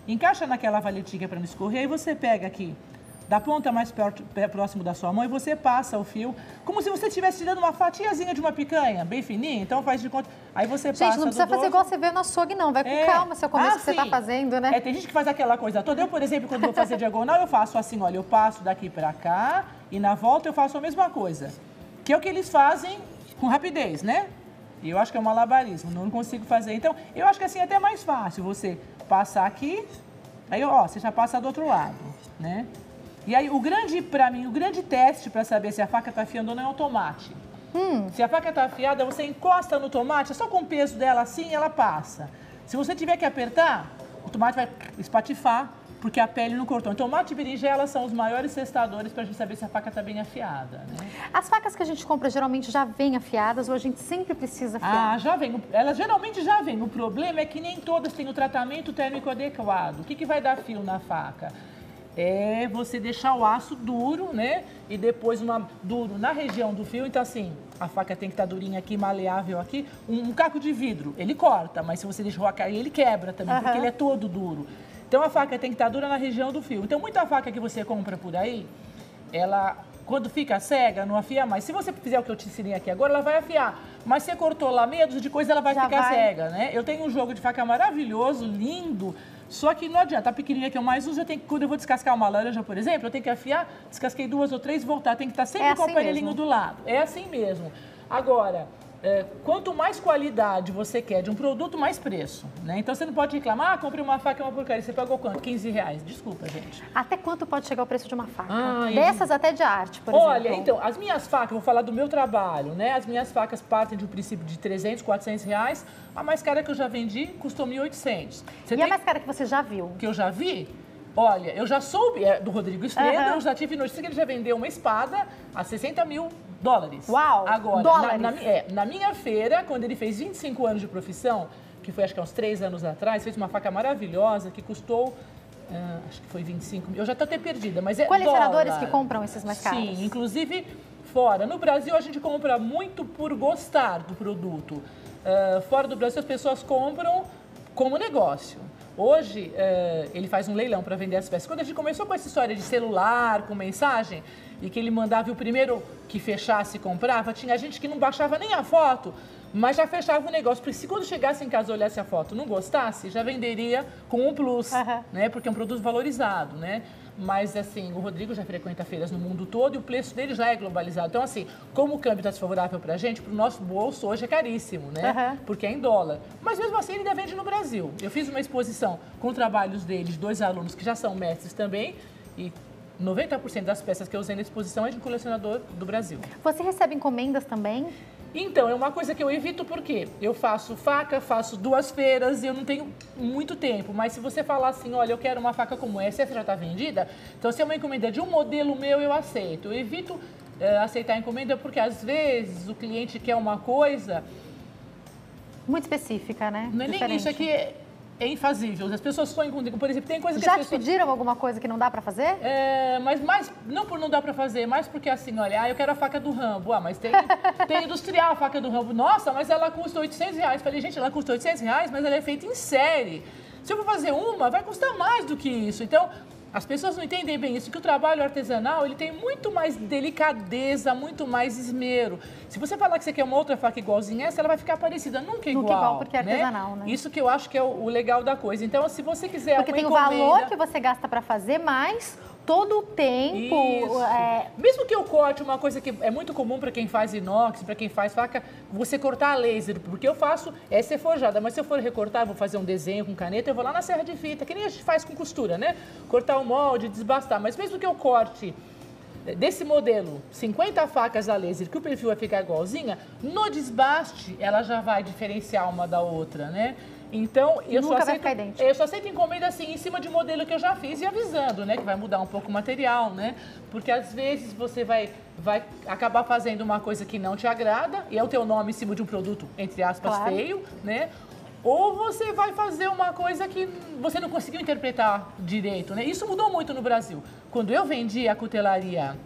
encaixa naquela valetinha para não escorrer, aí você pega aqui, da ponta mais perto, próximo da sua mão, e você passa o fio, como se você estivesse tirando uma fatiazinha de uma picanha, bem fininha, então faz de conta. Aí você gente, passa gente, não precisa fazer igual você vê no açougue, não. Vai com é. calma seu começo ah, que você está fazendo, né? É, tem gente que faz aquela coisa toda. Eu, por exemplo, quando vou fazer diagonal, eu faço assim, olha, eu passo daqui para cá e na volta eu faço a mesma coisa. Que é o que eles fazem com rapidez, né? E eu acho que é um malabarismo, não consigo fazer. Então, eu acho que assim é até mais fácil você passar aqui, aí, ó, você já passa do outro lado, né? E aí, o grande, pra mim, o grande teste para saber se a faca tá afiando ou não é o tomate. Hum. Se a faca tá afiada, você encosta no tomate, só com o peso dela assim, ela passa. Se você tiver que apertar, o tomate vai espatifar, porque a pele não cortou. Então, tomate e berinjela são os maiores testadores para a gente saber se a faca está bem afiada, né? As facas que a gente compra geralmente já vêm afiadas ou a gente sempre precisa afiar? Ah, já vem. Elas geralmente já vêm. O problema é que nem todas têm o tratamento térmico adequado. O que, que vai dar fio na faca? É você deixar o aço duro, né? E depois uma, duro na região do fio. Então, assim, a faca tem que estar durinha aqui, maleável aqui. Um, um caco de vidro, ele corta, mas se você deixar cair, ele quebra também, uhum. porque ele é todo duro. Então, a faca tem que estar dura na região do fio. Então, muita faca que você compra por aí, ela, quando fica cega, não afia mais. Se você fizer o que eu te ensinei aqui agora, ela vai afiar. Mas se você cortou lá meia dúzia de coisa, ela vai Já ficar vai. cega, né? Eu tenho um jogo de faca maravilhoso, lindo. Só que não adianta, a pequenininha que eu mais uso, eu tenho que, quando eu vou descascar uma laranja, por exemplo, eu tenho que afiar, descasquei duas ou três e voltar. Tem que estar sempre é com assim o aparelhinho mesmo. do lado. É assim mesmo. Agora, é, quanto mais qualidade você quer de um produto, mais preço, né? Então você não pode reclamar, ah, comprei uma faca, é uma porcaria. Você pagou quanto? quinze reais. Desculpa, gente. Até quanto pode chegar o preço de uma faca? Ah, Dessas até de arte, por Olha, exemplo. então, as minhas facas, vou falar do meu trabalho, né? As minhas facas partem de um princípio de trezentos, quatrocentos reais. A mais cara que eu já vendi custou mil e oitocentos. Você e tem... a mais cara que você já viu? Que eu já vi? Olha, eu já soube, é do Rodrigo Estrela, uhum. eu já tive notícia que ele já vendeu uma espada a sessenta mil dólares. Uau! Agora, dólares. Na, na, é, na minha feira, quando ele fez vinte e cinco anos de profissão, que foi acho que há uns três anos atrás, fez uma faca maravilhosa que custou, uh, acho que foi vinte e cinco mil. Eu já estou até perdida, mas é colecionadores dólar. que compram esses mais caros? Sim, inclusive fora. No Brasil, a gente compra muito por gostar do produto. Uh, fora do Brasil, as pessoas compram como negócio. Hoje, uh, ele faz um leilão para vender as peças. Quando a gente começou com essa história de celular, com mensagem, e que ele mandava o primeiro que fechasse e comprava, tinha gente que não baixava nem a foto, mas já fechava o negócio. Porque se quando chegasse em casa, olhasse a foto não gostasse, já venderia com um plus, uhum. né? Porque é um produto valorizado, né? Mas, assim, o Rodrigo já frequenta feiras no mundo todo e o preço dele já é globalizado. Então, assim, como o câmbio está desfavorável para a gente, para o nosso bolso hoje é caríssimo, né? Uhum. Porque é em dólar. Mas, mesmo assim, ele ainda vende no Brasil. Eu fiz uma exposição com trabalhos deles, dois alunos que já são mestres também, e noventa por cento das peças que eu usei na exposição é de um colecionador do Brasil. Você recebe encomendas também? Então, é uma coisa que eu evito porque eu faço faca, faço duas feiras e eu não tenho muito tempo. Mas se você falar assim, olha, eu quero uma faca como essa, essa já está vendida, então se é uma encomenda de um modelo meu, eu aceito. Eu evito é, aceitar a encomenda porque às vezes o cliente quer uma coisa... muito específica, né? Não é Diferente. nem isso, aqui é, é infazível. As pessoas sonham comigo, por exemplo, tem coisa que Já as te pessoas... pediram alguma coisa que não dá para fazer? É, mas mais, não por não dar para fazer, mas porque assim, olha, ah, eu quero a faca do Rambo. Ah, mas tem, tem industrial a faca do Rambo. Nossa, mas ela custa oitocentos reais. Falei, gente, ela custa oitocentos reais, mas ela é feita em série. Se eu for fazer uma, vai custar mais do que isso. Então, as pessoas não entendem bem isso, que o trabalho artesanal, ele tem muito mais delicadeza, muito mais esmero. Se você falar que você quer uma outra faca igualzinha essa, ela vai ficar parecida, nunca igual. Nunca igual, porque é artesanal, né? né? Isso que eu acho que é o, o legal da coisa. Então, se você quiser porque uma tem encomenda... o valor que você gasta para fazer, mas todo o tempo... É... Mesmo que eu corte uma coisa que é muito comum para quem faz inox, para quem faz faca, você cortar a laser, porque eu faço, essa é forjada, mas se eu for recortar, eu vou fazer um desenho com caneta, eu vou lá na serra de fita, que nem a gente faz com costura, né? Cortar o molde, desbastar, mas mesmo que eu corte desse modelo, cinquenta facas a laser, que o perfil vai ficar igualzinha, no desbaste ela já vai diferenciar uma da outra, né? Então, eu Nunca só, aceito, vai ficar idêntico. eu só aceito encomenda assim, em cima de modelo que eu já fiz e avisando, né? Que vai mudar um pouco o material, né? Porque às vezes você vai, vai acabar fazendo uma coisa que não te agrada e é o teu nome em cima de um produto, entre aspas, claro. feio, né? Ou você vai fazer uma coisa que você não conseguiu interpretar direito, né? Isso mudou muito no Brasil. Quando eu vendi a cutelaria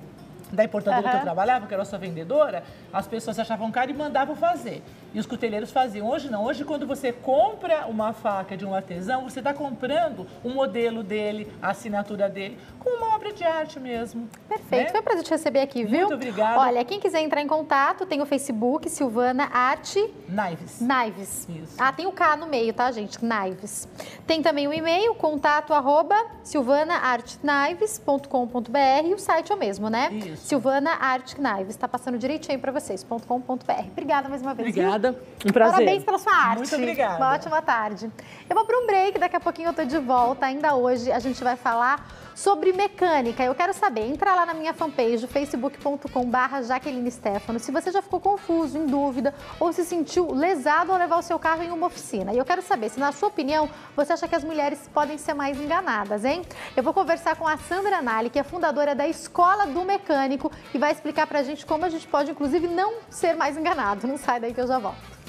da importadora Uhum. que eu trabalhava, que era sua vendedora, as pessoas achavam caro e mandavam fazer. E os coteleiros faziam. Hoje não. Hoje, quando você compra uma faca de um artesão, você está comprando o modelo dele, a assinatura dele, com uma obra de arte mesmo. Perfeito. Né? Foi um prazer te receber aqui, viu? Muito obrigada. Olha, quem quiser entrar em contato, tem o Facebook, Silvana Arte... Knives. Knives. Isso. Ah, tem o K no meio, tá, gente? Knives. Tem também o e-mail, contato arroba silvana arte knives ponto com ponto br, e o site é o mesmo, né? Isso. Silvana Arte Knives. Tá passando direitinho para vocês, .com.br. Obrigada mais uma vez. Obrigada. Viu? Um prazer. Parabéns pela sua arte. Muito obrigada. Uma ótima tarde. Eu vou para um break, daqui a pouquinho eu tô de volta. Ainda hoje a gente vai falar sobre mecânica. Eu quero saber, entra lá na minha fanpage, facebook ponto com barra Jaqueline Stefano, se você já ficou confuso, em dúvida, ou se sentiu lesado ao levar o seu carro em uma oficina. E eu quero saber se, na sua opinião, você acha que as mulheres podem ser mais enganadas, hein? Eu vou conversar com a Sandra Nali, que é fundadora da Escola do Mecânico, e vai explicar pra gente como a gente pode, inclusive, não ser mais enganado. Não sai daí que eu já volto.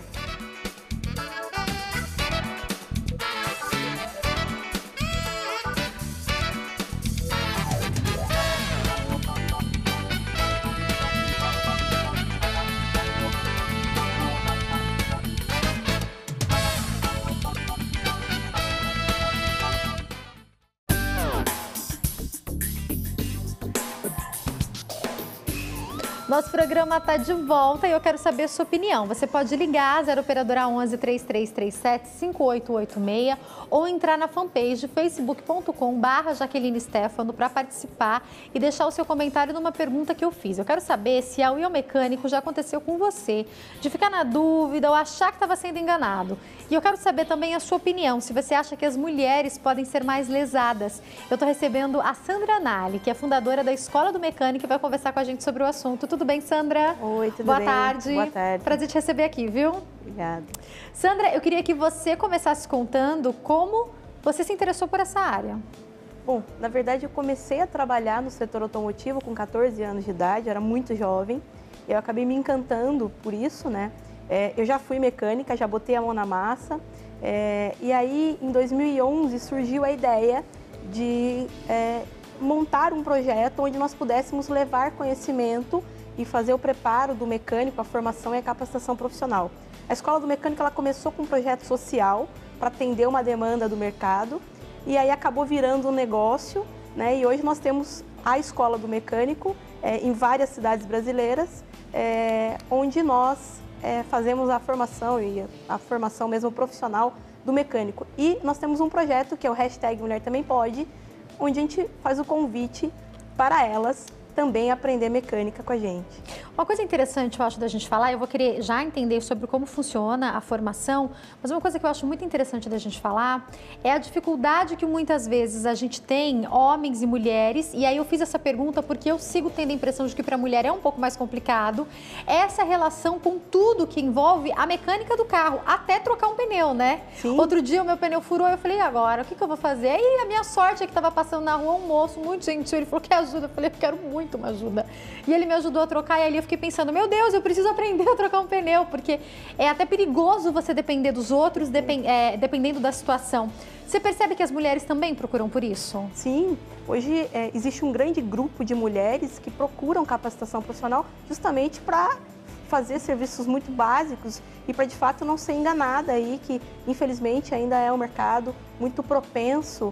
Nosso programa está de volta e eu quero saber a sua opinião. Você pode ligar zero operadora onze, três três três sete, cinco oito oito seis ou entrar na fanpage facebook ponto com barra Jaqueline Stefano para participar e deixar o seu comentário numa pergunta que eu fiz. Eu quero saber se ao ir ao mecânico já aconteceu com você, de ficar na dúvida ou achar que estava sendo enganado. E eu quero saber também a sua opinião, se você acha que as mulheres podem ser mais lesadas. Eu estou recebendo a Sandra Nali, que é fundadora da Escola do Mecânico, e vai conversar com a gente sobre o assunto. Tudo bem, Sandra? Oi, tudo Boa bem? tarde. Boa tarde. Prazer te receber aqui, viu? Obrigada. Sandra, eu queria que você começasse contando como você se interessou por essa área. Bom, na verdade eu comecei a trabalhar no setor automotivo com quatorze anos de idade, eu era muito jovem. Eu acabei me encantando por isso, né? É, eu já fui mecânica, já botei a mão na massa. É, e aí, em dois mil e onze, surgiu a ideia de é, montar um projeto onde nós pudéssemos levar conhecimento e fazer o preparo do mecânico, a formação e a capacitação profissional. A Escola do Mecânico ela começou com um projeto social para atender uma demanda do mercado e aí acabou virando um negócio, né? E hoje nós temos a Escola do Mecânico é, em várias cidades brasileiras, é, onde nós é, fazemos a formação e a formação mesmo profissional do mecânico. E nós temos um projeto que é o hashtag Mulher Também Pode, onde a gente faz o convite para elas também aprender mecânica com a gente. Uma coisa interessante, eu acho, da gente falar, eu vou querer já entender sobre como funciona a formação, mas uma coisa que eu acho muito interessante da gente falar é a dificuldade que muitas vezes a gente tem, homens e mulheres, e aí eu fiz essa pergunta porque eu sigo tendo a impressão de que para a mulher é um pouco mais complicado, essa relação com tudo que envolve a mecânica do carro, até trocar um pneu, né? Sim. Outro dia o meu pneu furou, eu falei, e agora? O que, que eu vou fazer? Aí a minha sorte é que estava passando na rua um moço muito gentil, ele falou, quer ajuda? Eu falei, eu quero muito uma ajuda. E ele me ajudou a trocar e ali eu fiquei pensando, meu Deus, eu preciso aprender a trocar um pneu, porque é até perigoso você depender dos outros, depend, é, dependendo da situação. Você percebe que as mulheres também procuram por isso? Sim, hoje é, existe um grande grupo de mulheres que procuram capacitação profissional justamente para fazer serviços muito básicos e para de fato não ser enganada aí, que infelizmente ainda é um mercado muito propenso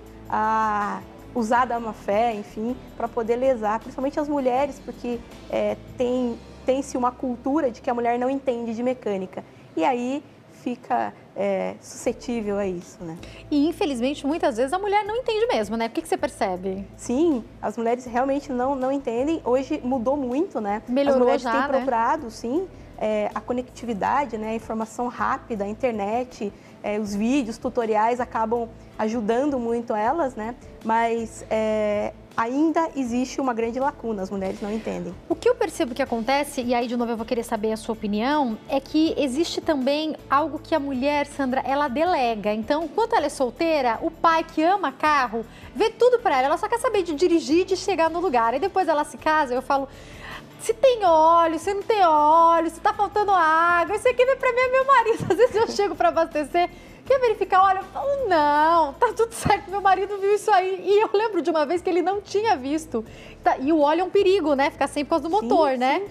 a usar da má fé, enfim, para poder lesar, principalmente as mulheres, porque é, tem, tem-se uma cultura de que a mulher não entende de mecânica. E aí fica é, suscetível a isso, né? E infelizmente, muitas vezes a mulher não entende mesmo, né? O que, que você percebe? Sim, as mulheres realmente não, não entendem. Hoje mudou muito, né? Melhorou as mulheres já, têm né? procurado, sim, é, a conectividade, né? A informação rápida, a internet, é, os vídeos, tutoriais acabam ajudando muito elas, né? Mas é, ainda existe uma grande lacuna, as mulheres não entendem. O que eu percebo que acontece, e aí de novo eu vou querer saber a sua opinião, é que existe também algo que a mulher, Sandra, ela delega. Então, enquanto ela é solteira, o pai que ama carro vê tudo pra ela, ela só quer saber de dirigir e de chegar no lugar. E depois ela se casa, eu falo... se tem óleo, se não tem óleo, se tá faltando água, isso aqui pra mim é meu marido. Às vezes eu chego para abastecer, quer verificar óleo? Eu falo, não, tá tudo certo, meu marido viu isso aí. E eu lembro de uma vez que ele não tinha visto. E o óleo é um perigo, né? Ficar sempre por causa do motor, sim, né? Sim.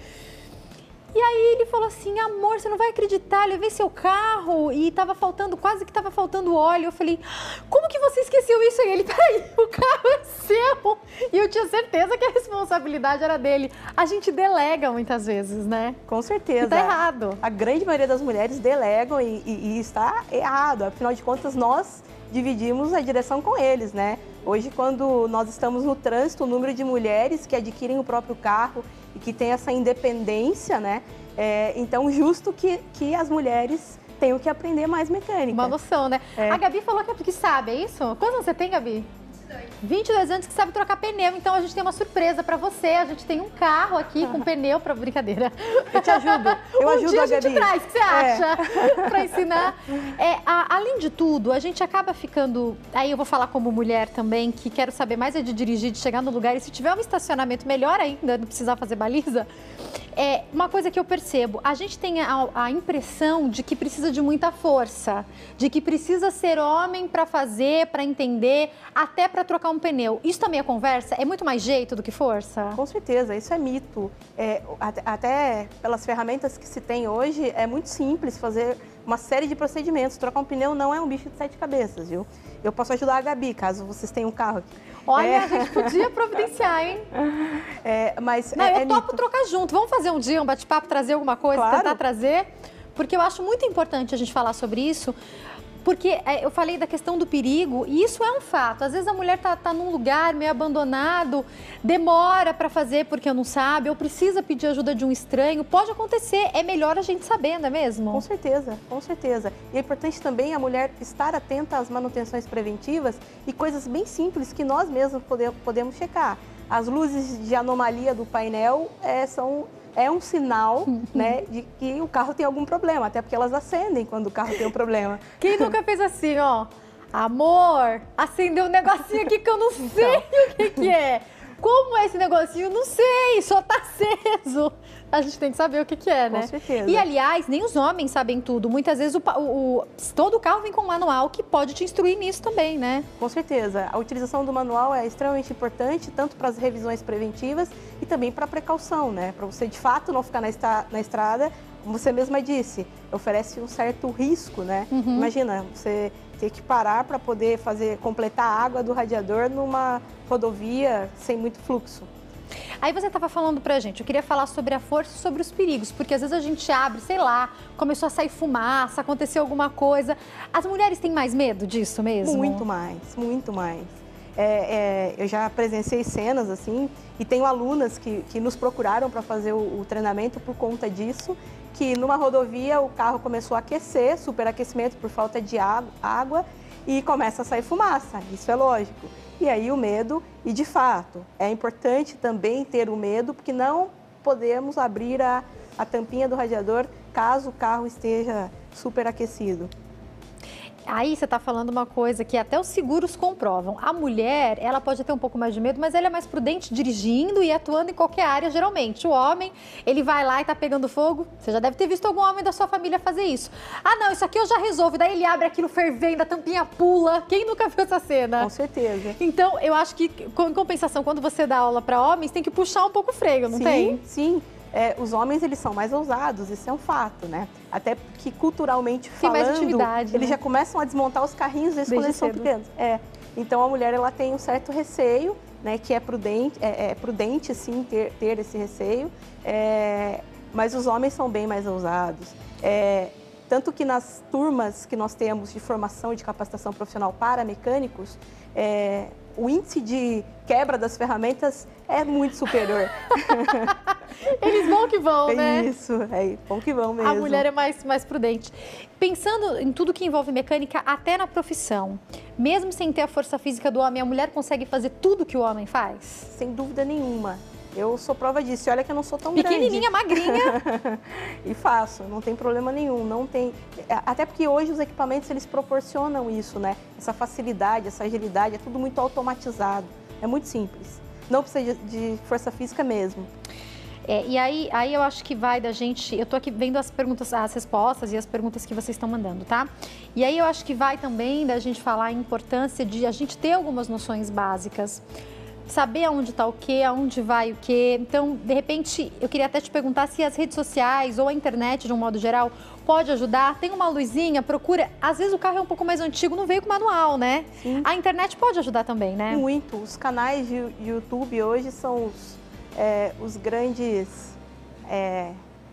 E aí ele falou assim, amor, você não vai acreditar, levei seu carro e tava faltando, quase que tava faltando óleo. Eu falei, como que você esqueceu isso? E ele, peraí, o carro é seu. E eu tinha certeza que a responsabilidade era dele. A gente delega muitas vezes, né? Com certeza. E tá errado. A grande maioria das mulheres delegam e, e, e está errado. Afinal de contas, nós dividimos a direção com eles, né? Hoje, quando nós estamos no trânsito, o número de mulheres que adquirem o próprio carro e que tem essa independência, né? É, então, justo que, que as mulheres tenham que aprender mais mecânica. Uma noção, né? É. A Gabi falou que, que sabe, é isso? Quantos anos você tem, Gabi? vinte e dois anos que sabe trocar pneu, então a gente tem uma surpresa pra você. A gente tem um carro aqui com pneu pra brincadeira. Eu te ajudo. Eu um ajudo dia a, a gente Gabi. traz, o que você acha? É. Pra ensinar. É, a, além de tudo, a gente acaba ficando... Aí eu vou falar como mulher também, que quero saber mais é de dirigir, de chegar no lugar. E se tiver um estacionamento, melhor ainda, não precisar fazer baliza. É uma coisa que eu percebo, a gente tem a, a impressão de que precisa de muita força, de que precisa ser homem para fazer, para entender, até para trocar um pneu. Isso também é conversa? É muito mais jeito do que força? Com certeza, isso é mito. É, até, até pelas ferramentas que se tem hoje, é muito simples fazer uma série de procedimentos. Trocar um pneu não é um bicho de sete cabeças, viu? Eu posso ajudar a Gabi, caso vocês tenham um carro aqui. Olha, é... a gente podia providenciar, hein? É, mas não, é, eu é topo mito. trocar junto. Vamos fazer um dia um bate-papo, trazer alguma coisa, Claro. tentar trazer. Porque eu acho muito importante a gente falar sobre isso. Porque eu falei da questão do perigo e isso é um fato. Às vezes a mulher tá, tá num lugar meio abandonado, demora para fazer porque não sabe, ou precisa pedir ajuda de um estranho. Pode acontecer, é melhor a gente saber, não é mesmo? Com certeza, com certeza. E é importante também a mulher estar atenta às manutenções preventivas e coisas bem simples que nós mesmos podemos, podemos checar. As luzes de anomalia do painel é, são... é um sinal, né, de que o carro tem algum problema, até porque elas acendem quando o carro tem um problema. Quem nunca fez assim, ó, amor, acendeu um negocinho aqui que eu não sei então. O que que é. Como é esse negocinho? Não sei, só tá aceso. A gente tem que saber o que que é, né? Com certeza. E, aliás, nem os homens sabem tudo. Muitas vezes o, o, todo carro vem com um manual que pode te instruir nisso também, né? Com certeza. A utilização do manual é extremamente importante, tanto para as revisões preventivas e também para a precaução, né? Para você, de fato, não ficar na, estra na estrada, como você mesma disse, oferece um certo risco, né? Uhum. Imagina, você ter que parar para poder fazer, completar a água do radiador numa rodovia sem muito fluxo. Aí você estava falando pra gente, eu queria falar sobre a força e sobre os perigos, porque às vezes a gente abre, sei lá, começou a sair fumaça, aconteceu alguma coisa. As mulheres têm mais medo disso mesmo? Muito mais, muito mais. É, é, eu já presenciei cenas assim, e tenho alunas que, que nos procuraram para fazer o, o treinamento por conta disso, que numa rodovia o carro começou a aquecer, superaquecimento por falta de água, e começa a sair fumaça, isso é lógico. E aí o medo, e de fato, é importante também ter o medo, porque não podemos abrir a, a tampinha do radiador caso o carro esteja superaquecido. Aí você está falando uma coisa que até os seguros comprovam. A mulher, ela pode ter um pouco mais de medo, mas ela é mais prudente dirigindo e atuando em qualquer área, geralmente. O homem, ele vai lá e está pegando fogo. Você já deve ter visto algum homem da sua família fazer isso. Ah, não, isso aqui eu já resolvo. Daí ele abre aquilo fervendo, a tampinha pula. Quem nunca viu essa cena? Com certeza. Então, eu acho que, em compensação, quando você dá aula para homens, tem que puxar um pouco o freio, não sim, tem? Sim, sim. É, os homens, eles são mais ousados, isso é um fato, né? Até porque, culturalmente tem falando, mais intimidade, eles né? já começam a desmontar os carrinhos desde, desde quando eles são pequenos. É. Então, a mulher, ela tem um certo receio, né? Que é prudente, é, é prudente sim, ter, ter esse receio. É, mas os homens são bem mais ousados. É, tanto que nas turmas que nós temos de formação e de capacitação profissional para mecânicos, é, o índice de quebra das ferramentas é muito superior. Eles vão que vão, é né? Isso, é vão que vão mesmo. A mulher é mais, mais prudente. Pensando em tudo que envolve mecânica, até na profissão, mesmo sem ter a força física do homem, a mulher consegue fazer tudo que o homem faz? Sem dúvida nenhuma. Eu sou prova disso. E olha que eu não sou tão pequenininha, grande. Magrinha. E faço, não tem problema nenhum. Não tem... Até porque hoje os equipamentos, eles proporcionam isso, né? Essa facilidade, essa agilidade, é tudo muito automatizado. É muito simples. Não precisa de força física mesmo. É, e aí, aí eu acho que vai da gente... Eu tô aqui vendo as perguntas, as respostas e as perguntas que vocês estão mandando, tá? E aí eu acho que vai também da gente falar a importância de a gente ter algumas noções básicas. Saber aonde está o quê, aonde vai o quê. Então, de repente, eu queria até te perguntar se as redes sociais ou a internet, de um modo geral, pode ajudar. Tem uma luzinha, procura. Às vezes o carro é um pouco mais antigo, não veio com manual, né? Sim. A internet pode ajudar também, né? Muito. Os canais de YouTube hoje são os, é, os grandes é,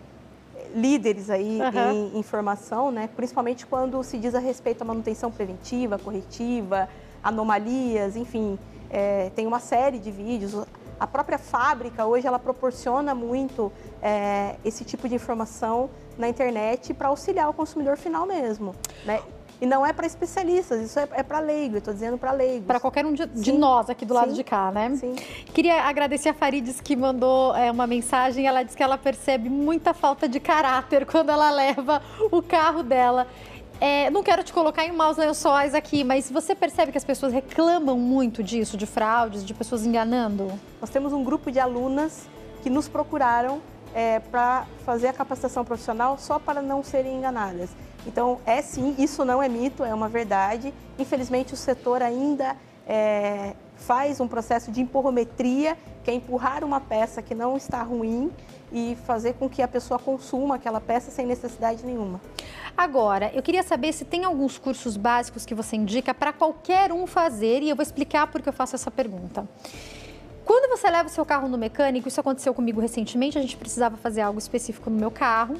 líderes aí uhum. em informação, né? Principalmente quando se diz a respeito à manutenção preventiva, corretiva, anomalias, enfim... É, tem uma série de vídeos. A própria fábrica hoje ela proporciona muito é, esse tipo de informação na internet para auxiliar o consumidor final mesmo, né? E não é para especialistas, isso é, é para leigo, eu estou dizendo para leigos. Para qualquer um de, de nós aqui do lado Sim. de cá, né? Sim. Queria agradecer a Farides que mandou é, uma mensagem. Ela disse que ela percebe muita falta de caráter quando ela leva o carro dela. É, não quero te colocar em maus lençóis aqui, mas você percebe que as pessoas reclamam muito disso, de fraudes, de pessoas enganando? Nós temos um grupo de alunas que nos procuraram é, para fazer a capacitação profissional só para não serem enganadas. Então, é sim, isso não é mito, é uma verdade. Infelizmente, o setor ainda é, faz um processo de empurrometria, que é empurrar uma peça que não está ruim e fazer com que a pessoa consuma aquela peça sem necessidade nenhuma. Agora, eu queria saber se tem alguns cursos básicos que você indica para qualquer um fazer, e eu vou explicar por que eu faço essa pergunta. Quando você leva o seu carro no mecânico, isso aconteceu comigo recentemente, a gente precisava fazer algo específico no meu carro,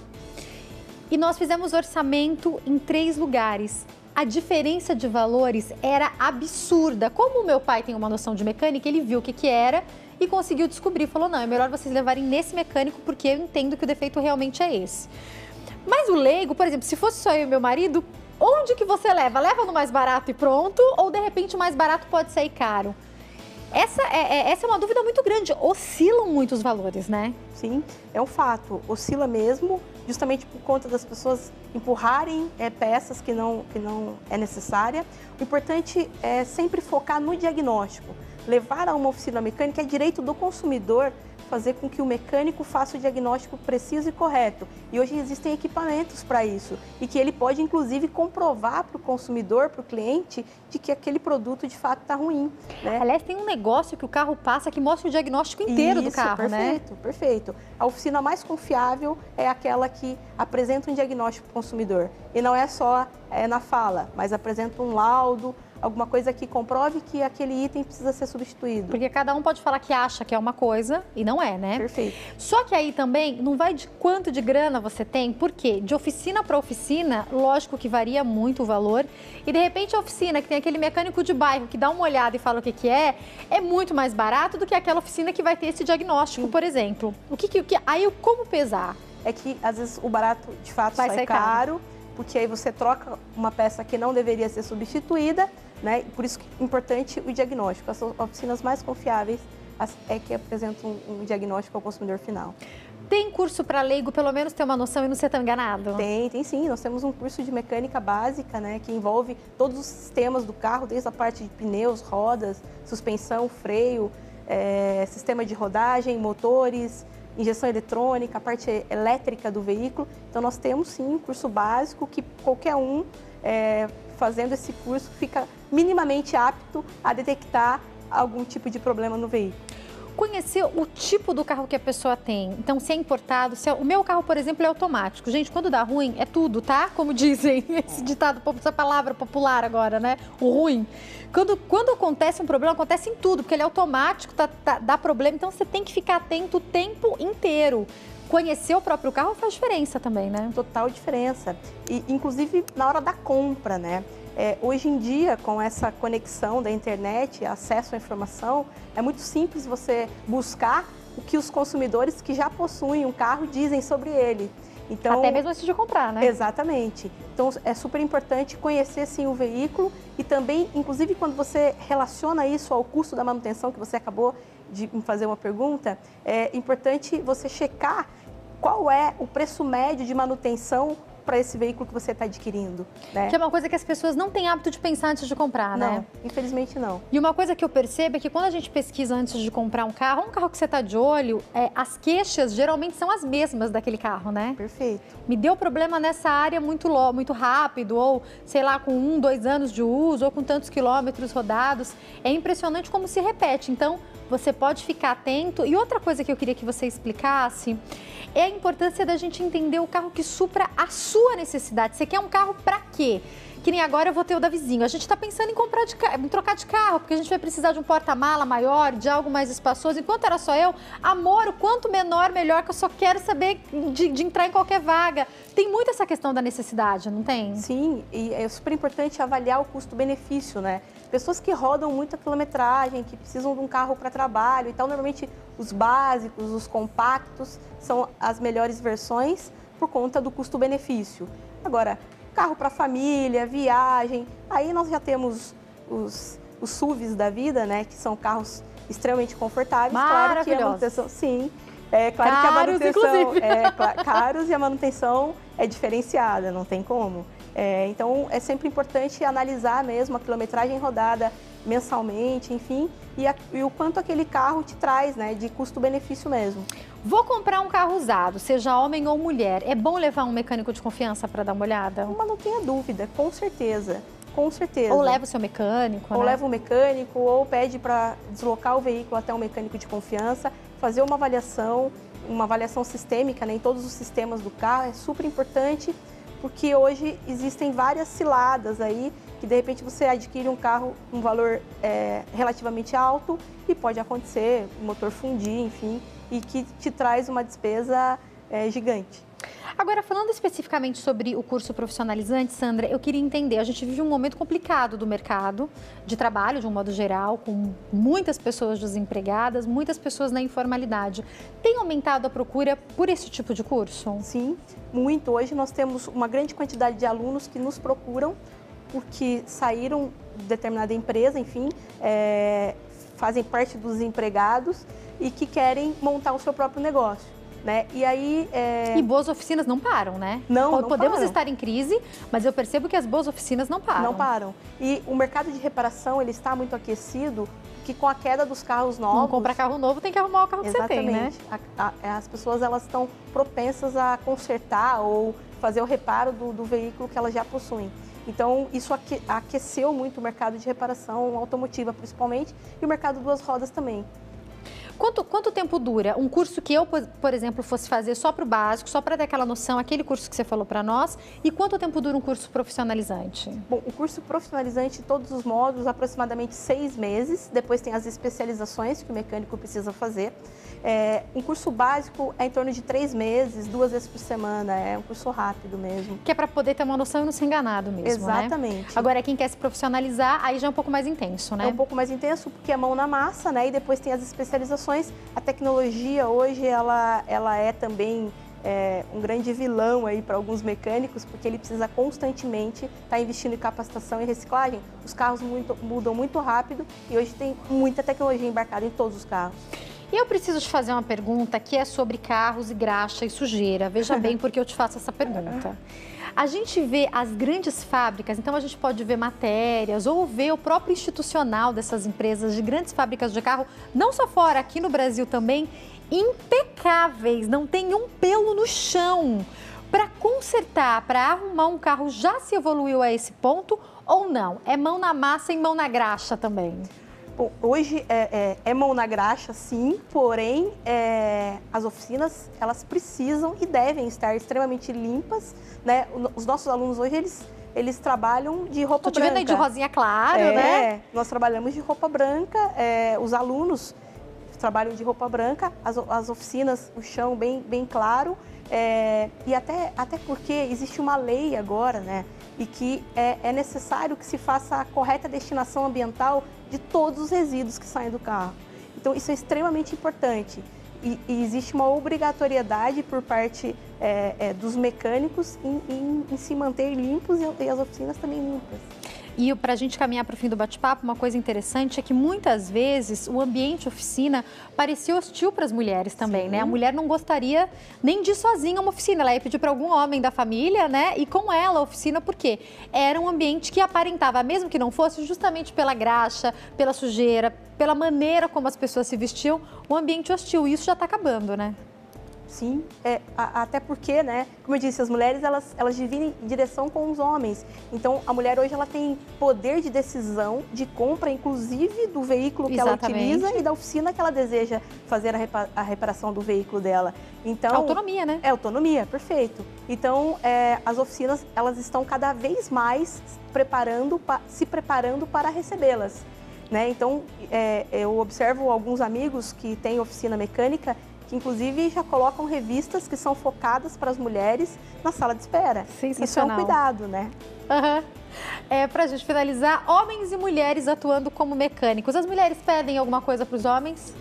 e nós fizemos orçamento em três lugares. A diferença de valores era absurda. Como o meu pai tem uma noção de mecânica, ele viu o que que era e conseguiu descobrir. Falou, não, é melhor vocês levarem nesse mecânico porque eu entendo que o defeito realmente é esse. Mas o leigo, por exemplo, se fosse só eu e meu marido, onde que você leva? Leva no mais barato e pronto? Ou de repente o mais barato pode sair caro? Essa é, é, essa é uma dúvida muito grande. Oscilam muito os valores, né? Sim, é um fato. Oscila mesmo, justamente por conta das pessoas empurrarem é, peças que não, que não é necessária. O importante é sempre focar no diagnóstico. Levar a uma oficina mecânica é direito do consumidor fazer com que o mecânico faça o diagnóstico preciso e correto. E hoje existem equipamentos para isso e que ele pode, inclusive, comprovar para o consumidor, para o cliente, de que aquele produto, de fato, está ruim. Né? Aliás, tem um negócio que o carro passa que mostra o diagnóstico inteiro isso, do carro, perfeito, né? Perfeito, perfeito. A oficina mais confiável é aquela que apresenta um diagnóstico para o consumidor. E não é só é, na fala, mas apresenta um laudo, alguma coisa que comprove que aquele item precisa ser substituído. Porque cada um pode falar que acha que é uma coisa e não é, né? Perfeito. Só que aí também não vai de quanto de grana você tem, por quê? De oficina para oficina, lógico que varia muito o valor. E de repente a oficina que tem aquele mecânico de bairro que dá uma olhada e fala o que que é, é muito mais barato do que aquela oficina que vai ter esse diagnóstico, Sim. por exemplo. O que que, aí como pesar? É que às vezes o barato de fato vai sai caro, caro, porque aí você troca uma peça que não deveria ser substituída, né? Por isso que é importante o diagnóstico. As oficinas mais confiáveis é que apresentam um diagnóstico ao consumidor final. Tem curso para leigo, pelo menos ter uma noção e não ser tão enganado? Tem, tem sim. Nós temos um curso de mecânica básica, né, que envolve todos os sistemas do carro, desde a parte de pneus, rodas, suspensão, freio, é, sistema de rodagem, motores, injeção eletrônica, a parte elétrica do veículo. Então, nós temos sim um curso básico que qualquer um é, fazendo esse curso fica minimamente apto a detectar algum tipo de problema no veículo. Conhecer o tipo do carro que a pessoa tem. Então, se é importado, se é... o meu carro, por exemplo, é automático. Gente, quando dá ruim, é tudo, tá? Como dizem, esse ditado, essa palavra popular agora, né? O ruim. Quando, quando acontece um problema, acontece em tudo, porque ele é automático, tá, tá, dá problema. Então, você tem que ficar atento o tempo inteiro. Conhecer o próprio carro faz diferença também, né? Total diferença. E, inclusive, na hora da compra, né? É, hoje em dia, com essa conexão da internet, acesso à informação, é muito simples você buscar o que os consumidores que já possuem um carro dizem sobre ele. Então, até mesmo antes de comprar, né? Exatamente. Então, é super importante conhecer, sim, o veículo e também, inclusive, quando você relaciona isso ao custo da manutenção, que você acabou de me fazer uma pergunta, é importante você checar qual é o preço médio de manutenção para esse veículo que você está adquirindo, né? Que é uma coisa que as pessoas não têm hábito de pensar antes de comprar, não, né? Infelizmente não. E uma coisa que eu percebo é que quando a gente pesquisa antes de comprar um carro, um carro que você está de olho, é, as queixas geralmente são as mesmas daquele carro, né? Perfeito. Me deu problema nessa área muito, lo, muito rápido, ou sei lá, com um, dois anos de uso, ou com tantos quilômetros rodados. É impressionante como se repete. Então, você pode ficar atento. E outra coisa que eu queria que você explicasse é a importância da gente entender o carro que supra a sua necessidade. Você quer um carro para quê? Que nem agora eu vou ter o da vizinho. A gente está pensando em, comprar de, em trocar de carro, porque a gente vai precisar de um porta-mala maior, de algo mais espaçoso. Enquanto era só eu, amor, o quanto menor, melhor, que eu só quero saber de, de entrar em qualquer vaga. Tem muito essa questão da necessidade, não tem? Sim, e é super importante avaliar o custo-benefício, né? Pessoas que rodam muita quilometragem, que precisam de um carro para trabalho e tal, normalmente os básicos, os compactos, são as melhores versões por conta do custo-benefício. Agora, carro para família, viagem, aí nós já temos os, os S U Vs da vida, né? Que são carros extremamente confortáveis. Claro que a manutenção, sim, é claro caros, que a manutenção é caros e a manutenção é diferenciada, não tem como. É, então, é sempre importante analisar mesmo a quilometragem rodada mensalmente, enfim, e, a, e o quanto aquele carro te traz, né, de custo-benefício mesmo. Vou comprar um carro usado, seja homem ou mulher, é bom levar um mecânico de confiança para dar uma olhada? Mas não tenha dúvida, com certeza, com certeza. Ou leva o seu mecânico, Ou né? leva um mecânico, ou pede para deslocar o veículo até um mecânico de confiança, fazer uma avaliação, uma avaliação sistêmica, né, em todos os sistemas do carro, é super importante, porque hoje existem várias ciladas aí, que de repente você adquire um carro com um valor é, relativamente alto e pode acontecer, o motor fundir, enfim, e que te traz uma despesa é, gigante. Agora, falando especificamente sobre o curso profissionalizante, Sandra, eu queria entender, a gente vive um momento complicado do mercado de trabalho, de um modo geral, com muitas pessoas desempregadas, muitas pessoas na informalidade. Tem aumentado a procura por esse tipo de curso? Sim, muito. Hoje nós temos uma grande quantidade de alunos que nos procuram porque saíram de determinada empresa, enfim, é, fazem parte dos empregados e que querem montar o seu próprio negócio. Né? E aí... É... E boas oficinas não param, né? Não, não Podemos param. estar em crise, mas eu percebo que as boas oficinas não param. Não param. E o mercado de reparação, ele está muito aquecido, que com a queda dos carros novos... Não comprar carro novo, tem que arrumar o carro que você tem, né? A, a, as pessoas, elas estão propensas a consertar ou fazer o reparo do, do veículo que elas já possuem. Então, isso aque, aqueceu muito o mercado de reparação automotiva, principalmente, e o mercado de duas rodas também. Quanto, quanto tempo dura um curso que eu, por exemplo, fosse fazer só para o básico, só para ter aquela noção, aquele curso que você falou para nós, e quanto tempo dura um curso profissionalizante? Bom, o curso profissionalizante, todos os módulos, aproximadamente seis meses, depois tem as especializações que o mecânico precisa fazer. É, um curso básico é em torno de três meses, duas vezes por semana, é um curso rápido mesmo. Que é para poder ter uma noção e não ser enganado mesmo, Exatamente. Né? Agora, quem quer se profissionalizar, aí já é um pouco mais intenso, né? É um pouco mais intenso porque é mão na massa, né? E depois tem as especializações. A tecnologia hoje, ela, ela é também é, um grande vilão aí para alguns mecânicos, porque ele precisa constantemente estar tá investindo em capacitação e reciclagem. Os carros muito, mudam muito rápido e hoje tem muita tecnologia embarcada em todos os carros. E eu preciso te fazer uma pergunta que é sobre carros e graxa e sujeira. Veja bem porque eu te faço essa pergunta. A gente vê as grandes fábricas, então a gente pode ver matérias ou ver o próprio institucional dessas empresas de grandes fábricas de carro, não só fora, aqui no Brasil também, impecáveis, não tem um pelo no chão. Para consertar, para arrumar um carro, já se evoluiu a esse ponto ou não? É mão na massa e mão na graxa também? Bom, hoje é, é, é mão na graxa, sim, porém é, as oficinas, elas precisam e devem estar extremamente limpas, né? Os nossos alunos hoje, eles, eles trabalham de roupa Tô te branca. vendo aí de rosinha clara, é, né? Nós trabalhamos de roupa branca, é, os alunos trabalham de roupa branca, as, as oficinas, o chão bem, bem claro, é, e até, até porque existe uma lei agora, né? E que é, é necessário que se faça a correta destinação ambiental de todos os resíduos que saem do carro. Então, isso é extremamente importante. E, e existe uma obrigatoriedade por parte é, é, dos mecânicos em, em, em se manter limpos e, e as oficinas também limpas. E para a gente caminhar para o fim do bate-papo, uma coisa interessante é que muitas vezes o ambiente oficina parecia hostil para as mulheres também, Sim. né? A mulher não gostaria nem de ir sozinha a uma oficina, ela ia pedir para algum homem da família, né? E com ela a oficina, por quê? Era um ambiente que aparentava, mesmo que não fosse, justamente pela graxa, pela sujeira, pela maneira como as pessoas se vestiam, um ambiente hostil. E isso já está acabando, né? Sim, é, a, até porque, né, como eu disse, as mulheres, elas, elas dividem direção com os homens. Então, a mulher hoje, ela tem poder de decisão, de compra, inclusive, do veículo que Exatamente. ela utiliza e da oficina que ela deseja fazer a, repa a reparação do veículo dela. Então, autonomia, né? É, autonomia, perfeito. Então, é, as oficinas, elas estão cada vez mais preparando, se preparando para recebê-las. Né? Então, é, eu observo alguns amigos que têm oficina mecânica que inclusive já colocam revistas que são focadas para as mulheres na sala de espera. Isso é um cuidado, né? Uhum. É, para a gente finalizar, homens e mulheres atuando como mecânicos. As mulheres pedem alguma coisa para os homens?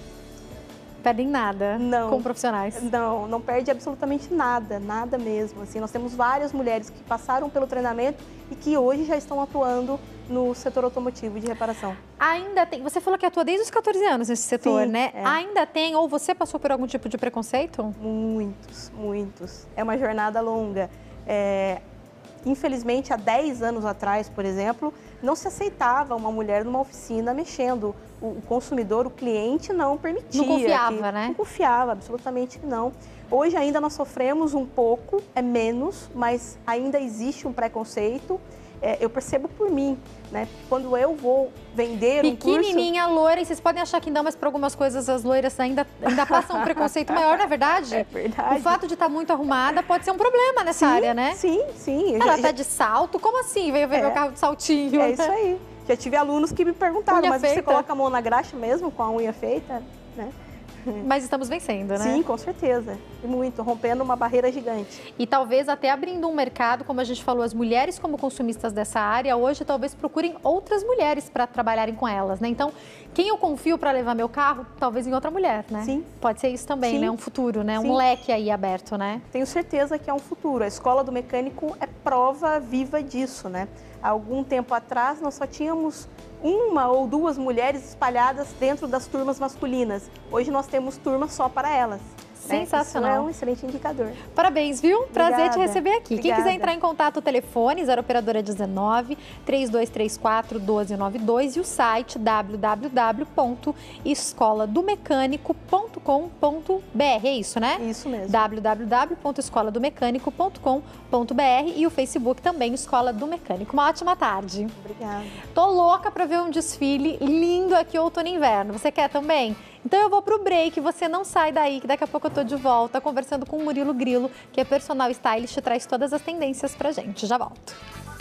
Pedem nada não, como profissionais? Não, não perde absolutamente nada, nada mesmo. Assim, nós temos várias mulheres que passaram pelo treinamento e que hoje já estão atuando no setor automotivo de reparação. Ainda tem, você falou que atua desde os quatorze anos nesse setor, Sim, né? É. Ainda tem, ou você passou por algum tipo de preconceito? Muitos, muitos. É uma jornada longa. É, infelizmente, há dez anos atrás, por exemplo, não se aceitava uma mulher numa oficina mexendo. O consumidor, o cliente não permitia. Não confiava, que, né? Não confiava, absolutamente não. Hoje ainda nós sofremos um pouco, é menos, mas ainda existe um preconceito. É, eu percebo por mim, né? Quando eu vou vender um curso... Pequenininha, loira, e vocês podem achar que não, mas para algumas coisas as loiras ainda, ainda passam um preconceito maior, não é verdade? É verdade. O fato de estar muito arrumada pode ser um problema nessa sim, área, né? Sim, sim. Ela está de salto? Como assim? Veio ver é. meu carro de saltinho? É né? isso aí. Já tive alunos que me perguntaram, unha mas feita. Você coloca a mão na graxa mesmo com a unha feita? Né? Mas estamos vencendo, né? Sim, com certeza. E muito, rompendo uma barreira gigante. E talvez até abrindo um mercado, como a gente falou, as mulheres como consumistas dessa área, hoje talvez procurem outras mulheres para trabalharem com elas, né? Então, quem eu confio para levar meu carro, talvez em outra mulher, né? Sim. Pode ser isso também, Sim. né? Um futuro, né? Sim. Um leque aí aberto, né? Tenho certeza que é um futuro. A Escola do Mecânico é prova viva disso, né? Há algum tempo atrás, nós só tínhamos uma ou duas mulheres espalhadas dentro das turmas masculinas. Hoje nós temos turmas só para elas. Sensacional. Isso é um excelente indicador. Parabéns, viu? Prazer Obrigada. te receber aqui. Obrigada. Quem quiser entrar em contato, o telefone zero operadora dezenove, três dois três quatro, um dois nove dois e o site w w w ponto escola do mecânico ponto com ponto b r. É isso, né? Isso mesmo. w w w ponto escola do mecânico ponto com ponto b r e o Facebook também, Escola do Mecânico. Uma ótima tarde. Obrigada. Tô louca para ver um desfile lindo aqui outono e inverno. Você quer também? Então eu vou pro break, você não sai daí, que daqui a pouco eu tô de volta conversando com o Murilo Grilo, que é personal stylist e traz todas as tendências pra gente. Já volto.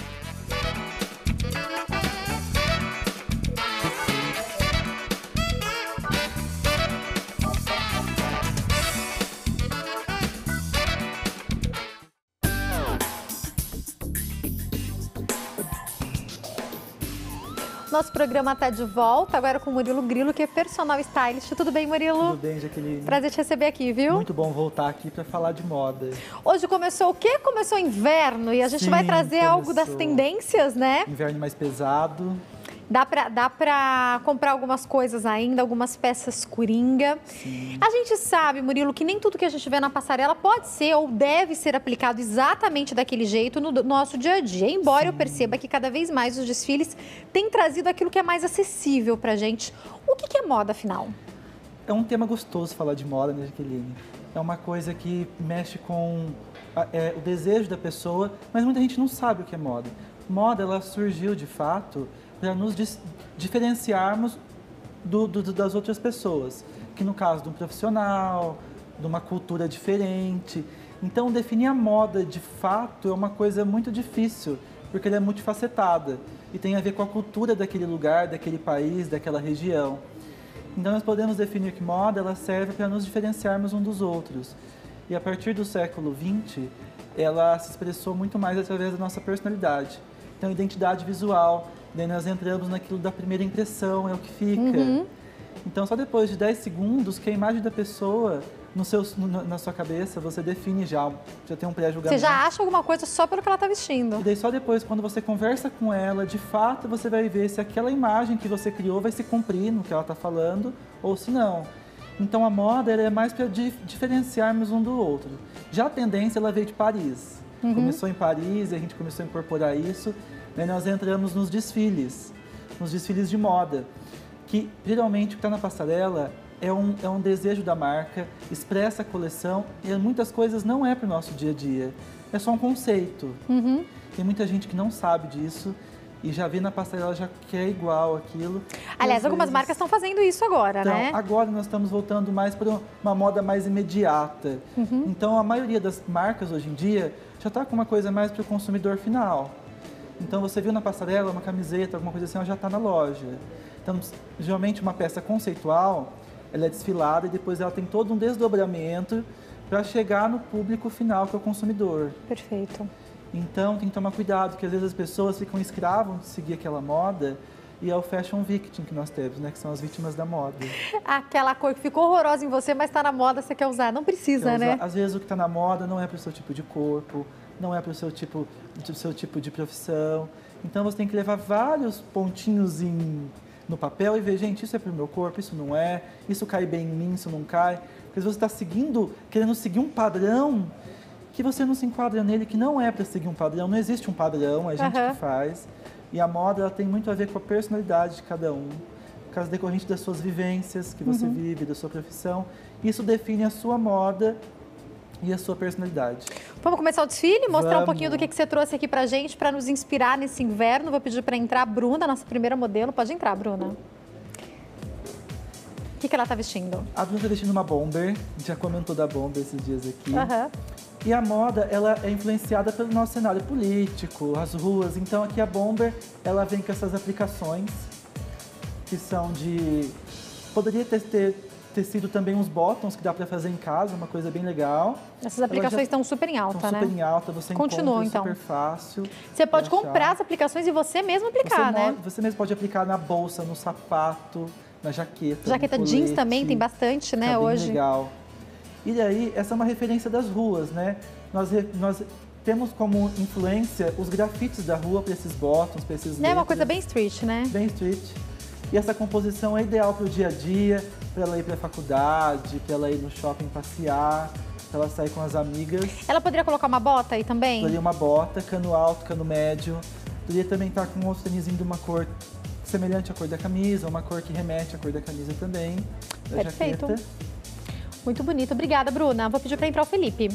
Nosso programa está de volta, agora com o Murilo Grilo, que é personal stylist. Tudo bem, Murilo? Tudo bem, Jaqueline. Prazer te receber aqui, viu? Muito bom voltar aqui para falar de moda. Hoje começou o quê? Começou o inverno e a gente Sim, vai trazer começou. algo das tendências, né? Inverno mais pesado. Dá pra, dá pra comprar algumas coisas ainda, algumas peças coringa. Sim. A gente sabe, Murilo, que nem tudo que a gente vê na passarela pode ser ou deve ser aplicado exatamente daquele jeito no nosso dia a dia. Embora Sim. eu perceba que cada vez mais os desfiles têm trazido aquilo que é mais acessível pra gente. O que, que é moda, afinal? É um tema gostoso falar de moda, né, Jaqueline? É uma coisa que mexe com a, é, o desejo da pessoa, mas muita gente não sabe o que é moda. Moda, ela surgiu, de fato, para nos dis diferenciarmos do, do, das outras pessoas, que no caso de um profissional, de uma cultura diferente. Então, definir a moda de fato é uma coisa muito difícil, porque ela é multifacetada e tem a ver com a cultura daquele lugar, daquele país, daquela região. Então, nós podemos definir que moda ela serve para nos diferenciarmos um dos outros. E a partir do século vinte, ela se expressou muito mais através da nossa personalidade. Então, identidade visual. Daí nós entramos naquilo da primeira impressão, é o que fica. Uhum. Então, só depois de dez segundos que a imagem da pessoa no seu, no, na sua cabeça, você define já, já tem um pré-julgamento. Você já acha alguma coisa só pelo que ela está vestindo. E daí só depois, quando você conversa com ela, de fato, você vai ver se aquela imagem que você criou vai se cumprir no que ela está falando ou se não. Então a moda ela é mais para diferenciarmos um do outro. Já a tendência ela veio de Paris. Uhum. Começou em Paris e a gente começou a incorporar isso. Daí nós entramos nos desfiles, nos desfiles de moda, que geralmente o que está na passarela é um, é um desejo da marca, expressa a coleção e muitas coisas não é para o nosso dia a dia. É só um conceito. Uhum. Tem muita gente que não sabe disso e já vê na passarela, já quer igual aquilo. Aliás, algumas vezes... marcas estão fazendo isso agora, então, né? Agora nós estamos voltando mais para uma moda mais imediata. Uhum. Então, a maioria das marcas hoje em dia já está com uma coisa mais para o consumidor final. Então, você viu na passarela uma camiseta, alguma coisa assim, ela já está na loja. Então, geralmente uma peça conceitual, ela é desfilada e depois ela tem todo um desdobramento para chegar no público final, que é o consumidor. Perfeito. Então, tem que tomar cuidado, porque às vezes as pessoas ficam escravas de seguir aquela moda e é o fashion victim que nós temos, né? Que são as vítimas da moda. Aquela cor que ficou horrorosa em você, mas está na moda, você quer usar. Não precisa, usar. né? Às vezes o que está na moda não é para o seu tipo de corpo, não é para o seu tipo, seu tipo de profissão. Então, você tem que levar vários pontinhos em, no papel e ver, gente, isso é para o meu corpo, isso não é, isso cai bem em mim, isso não cai. Porque você está seguindo, querendo seguir um padrão que você não se enquadra nele, que não é para seguir um padrão, não existe um padrão, é a gente uhum. que faz. E a moda ela tem muito a ver com a personalidade de cada um, por causa decorrente das suas vivências que você uhum. vive, da sua profissão. Isso define a sua moda e a sua personalidade. Vamos começar o desfile? Mostrar Vamos. um pouquinho do que, que você trouxe aqui pra gente, para nos inspirar nesse inverno. Vou pedir para entrar a Bruna, nossa primeira modelo. Pode entrar, Bruna. O que, que ela tá vestindo? A Bruna tá vestindo uma bomber, a gente já comentou da bomber esses dias aqui. Uhum. E a moda, ela é influenciada pelo nosso cenário político, as ruas. Então aqui a bomber, ela vem com essas aplicações, que são de... Poderia ter, ter, ter sido também uns bottoms que dá para fazer em casa, uma coisa bem legal. Essas aplicações estão super em alta, estão né? super em alta, você Continua, encontra então. super fácil. Você pode comprar as aplicações e você mesmo aplicar, você né? Você mesmo pode aplicar na bolsa, no sapato, na jaqueta. Jaqueta jeans também tem bastante, né, tá hoje? Bem legal. E aí, essa é uma referência das ruas, né? Nós, nós temos como influência os grafites da rua para esses bottoms, para esses É uma coisa bem street, né? Bem street. E essa composição é ideal para o dia a dia, para ela ir para a faculdade, para ela ir no shopping passear, para ela sair com as amigas. Ela poderia colocar uma bota aí também? Poderia uma bota, cano alto, cano médio. Poderia também estar com um outro tênisinho de uma cor semelhante à cor da camisa, uma cor que remete à cor da camisa também, da Perfeito. jaqueta. Muito bonito. Obrigada, Bruna. Vou pedir para entrar o Felipe.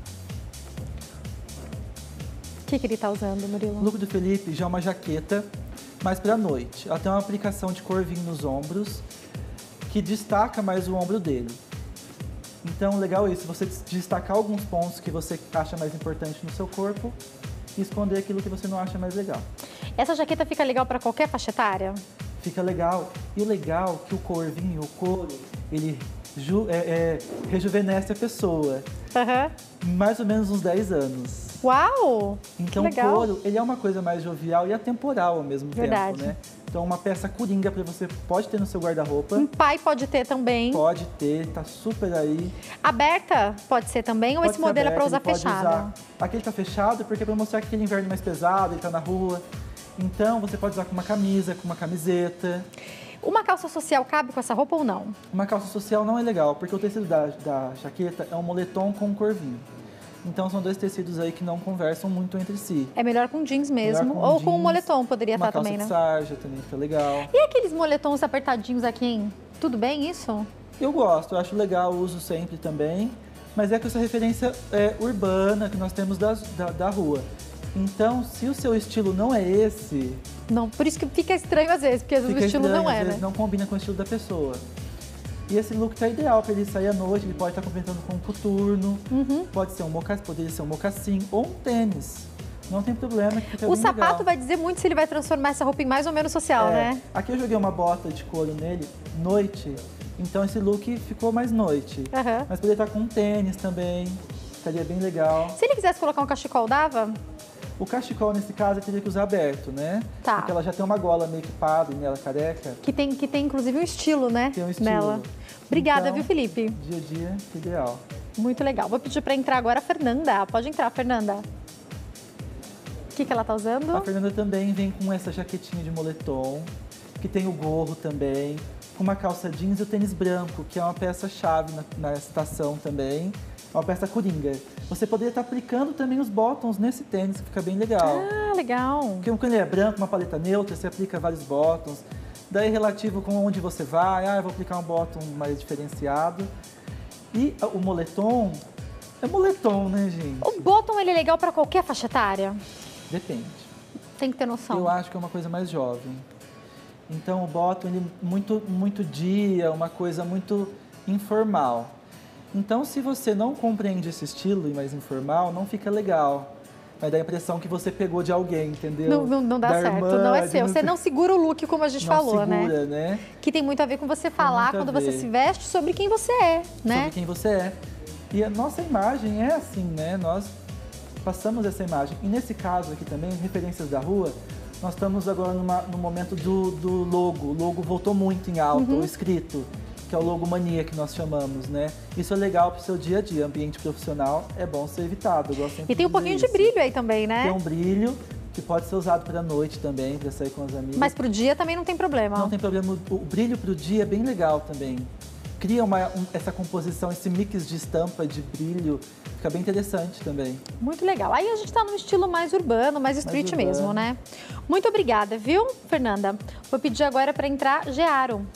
O que, que ele está usando, Murilo? O look do Felipe já é uma jaqueta, mas para a noite. Ela tem uma aplicação de corvinho nos ombros, que destaca mais o ombro dele. Então, legal isso, você destacar alguns pontos que você acha mais importante no seu corpo e esconder aquilo que você não acha mais legal. Essa jaqueta fica legal para qualquer faixa etária? Fica legal. E o legal é que o corvinho, o couro, ele ju, é, é, rejuvenesce a pessoa. Uhum. Mais ou menos uns dez anos. Uau! Então que legal. o couro, ele é uma coisa mais jovial e atemporal ao mesmo Verdade. tempo, né? Então uma peça coringa para você pode ter no seu guarda-roupa. Um pai pode ter também. Pode ter, tá super aí. Aberta pode ser também, ou Pode esse modelo aberta, é para usar pode fechado? Usar. Aquele tá fechado porque é para mostrar que aquele inverno mais pesado, ele tá na rua. Então você pode usar com uma camisa, com uma camiseta. Uma calça social cabe com essa roupa ou não? Uma calça social não é legal, porque o tecido da, da jaqueta é um moletom com um corvinho. Então são dois tecidos aí que não conversam muito entre si. É melhor com jeans mesmo, com ou jeans, com um moletom poderia estar também, né? Uma calça de sarja também fica legal. E aqueles moletons apertadinhos aqui, hein? Tudo bem isso? Eu gosto, eu acho legal, uso sempre também. Mas é com essa referência é, urbana que nós temos das, da, da rua. Então, se o seu estilo não é esse... Não, por isso que fica estranho às vezes, porque às vezes o estilo estranho, não é, às né? vezes não combina com o estilo da pessoa. E esse look tá ideal para ele sair à noite, ele pode estar complementando com um coturno, uhum. pode ser um mocassim, poderia ser um mocassim ou um tênis. Não tem problema, que fica O bem sapato legal. vai dizer muito se ele vai transformar essa roupa em mais ou menos social, é, né? Aqui eu joguei uma bota de couro nele, noite, então esse look ficou mais noite. Uhum. Mas poderia estar com um tênis também, ficaria bem legal. Se ele quisesse colocar um cachecol, dava? O cachecol, nesse caso, eu teria que usar aberto, né? Tá. Porque ela já tem uma gola meio que padre nela, careca. Que tem, que tem, inclusive, um estilo, né? Tem um estilo. Nela. Obrigada, Então, viu, Felipe? Dia a dia, ideal. Muito legal. Vou pedir para entrar agora a Fernanda. Pode entrar, Fernanda. O que, que ela tá usando? A Fernanda também vem com essa jaquetinha de moletom, que tem o gorro também, com uma calça jeans e o tênis branco, que é uma peça-chave na, na estação também. Uma peça coringa. Você poderia estar aplicando também os bottoms nesse tênis, que fica bem legal. Ah, legal. Porque quando ele é branco, uma paleta neutra, você aplica vários bottoms. Daí relativo com onde você vai, ah, eu vou aplicar um bottom mais diferenciado. E o moletom, é moletom, né, gente? O bottom, ele é legal para qualquer faixa etária? Depende. Tem que ter noção. Eu acho que é uma coisa mais jovem. Então o bottom, ele é muito, muito dia, uma coisa muito informal. Então, se você não compreende esse estilo e mais informal, não fica legal. Vai dar a impressão que você pegou de alguém, entendeu? Não, não, não dá da certo, irmã, não é seu. não... Você não segura o look, como a gente não falou, segura, né? né? Que tem muito a ver com você falar quando você ver. se veste sobre quem você é, né? Sobre quem você é. E a nossa imagem é assim, né? Nós passamos essa imagem. E nesse caso aqui também, referências da rua, nós estamos agora numa, no momento do, do logo. O logo voltou muito em alta, Uhum. o escrito, que é o logo mania que nós chamamos, né? Isso é legal para o seu dia a dia, ambiente profissional, é bom ser evitado. Eu gosto sempre E tem um de pouquinho dizer de isso. brilho aí também, né? Tem um brilho que pode ser usado para a noite também, para sair com as amigas. Mas pro dia também não tem problema. Não tem problema, o brilho para o dia é bem legal também. Cria uma, um, essa composição, esse mix de estampa, de brilho, fica bem interessante também. Muito legal. Aí a gente tá num estilo mais urbano, mais street urbano. mesmo, né? Muito obrigada, viu, Fernanda? Vou pedir agora para entrar Gearo.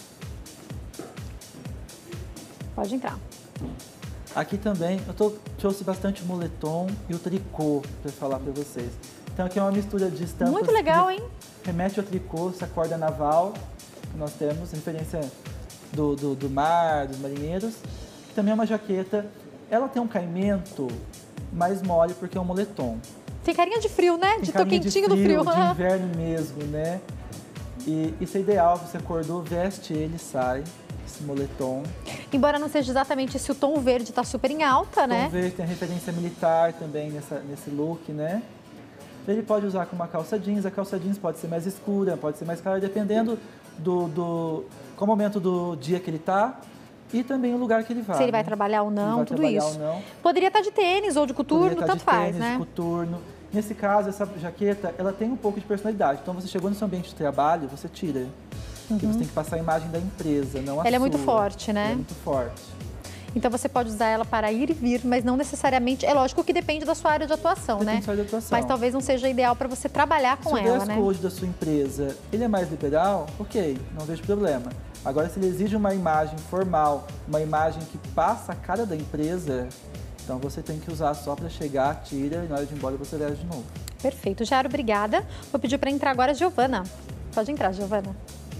Pode entrar. Aqui também, eu tô, trouxe bastante o moletom e o tricô para falar para vocês. Então aqui é uma mistura de estampas. Muito legal, que hein? Remete ao tricô, essa corda naval que nós temos, referência do, do, do mar, dos marinheiros. Que também é uma jaqueta. Ela tem um caimento mais mole porque é um moletom. Tem carinha de frio, né? Tem De tô carinha quentinho de do frio. de inverno mesmo, né? E isso é ideal, você acordou, veste ele, sai, esse moletom. Embora não seja exatamente esse, o tom verde tá super em alta, né? Tom verde tem a referência militar também nessa, nesse look, né? Ele pode usar com uma calça jeans, a calça jeans pode ser mais escura, pode ser mais clara, dependendo do, do qual momento do dia que ele tá e também o lugar que ele vai. Se ele vai né? trabalhar ou Se ele não, vai tudo trabalhar isso. Ou não. Poderia estar de tênis ou de coturno, Poderia estar tanto de faz, tênis, né? de coturno. Nesse caso, essa jaqueta, ela tem um pouco de personalidade. Então, você chegou no seu ambiente de trabalho, você tira. Porque você tem que passar a imagem da empresa, não a Ela é sua. muito forte, né? Ela é muito forte. Então você pode usar ela para ir e vir, mas não necessariamente. É lógico que depende da sua área de atuação, Depende né? da sua área de atuação. Mas talvez não seja ideal para você trabalhar com Se o ela, dress né? code da sua empresa, ele é mais liberal, ok, não vejo problema. Agora, se ele exige uma imagem formal, uma imagem que passa a cara da empresa, então você tem que usar só para chegar, tira e na hora de ir embora você veste de novo. Perfeito. Jaro, obrigada. Vou pedir para entrar agora a Giovana. Pode entrar, Giovana.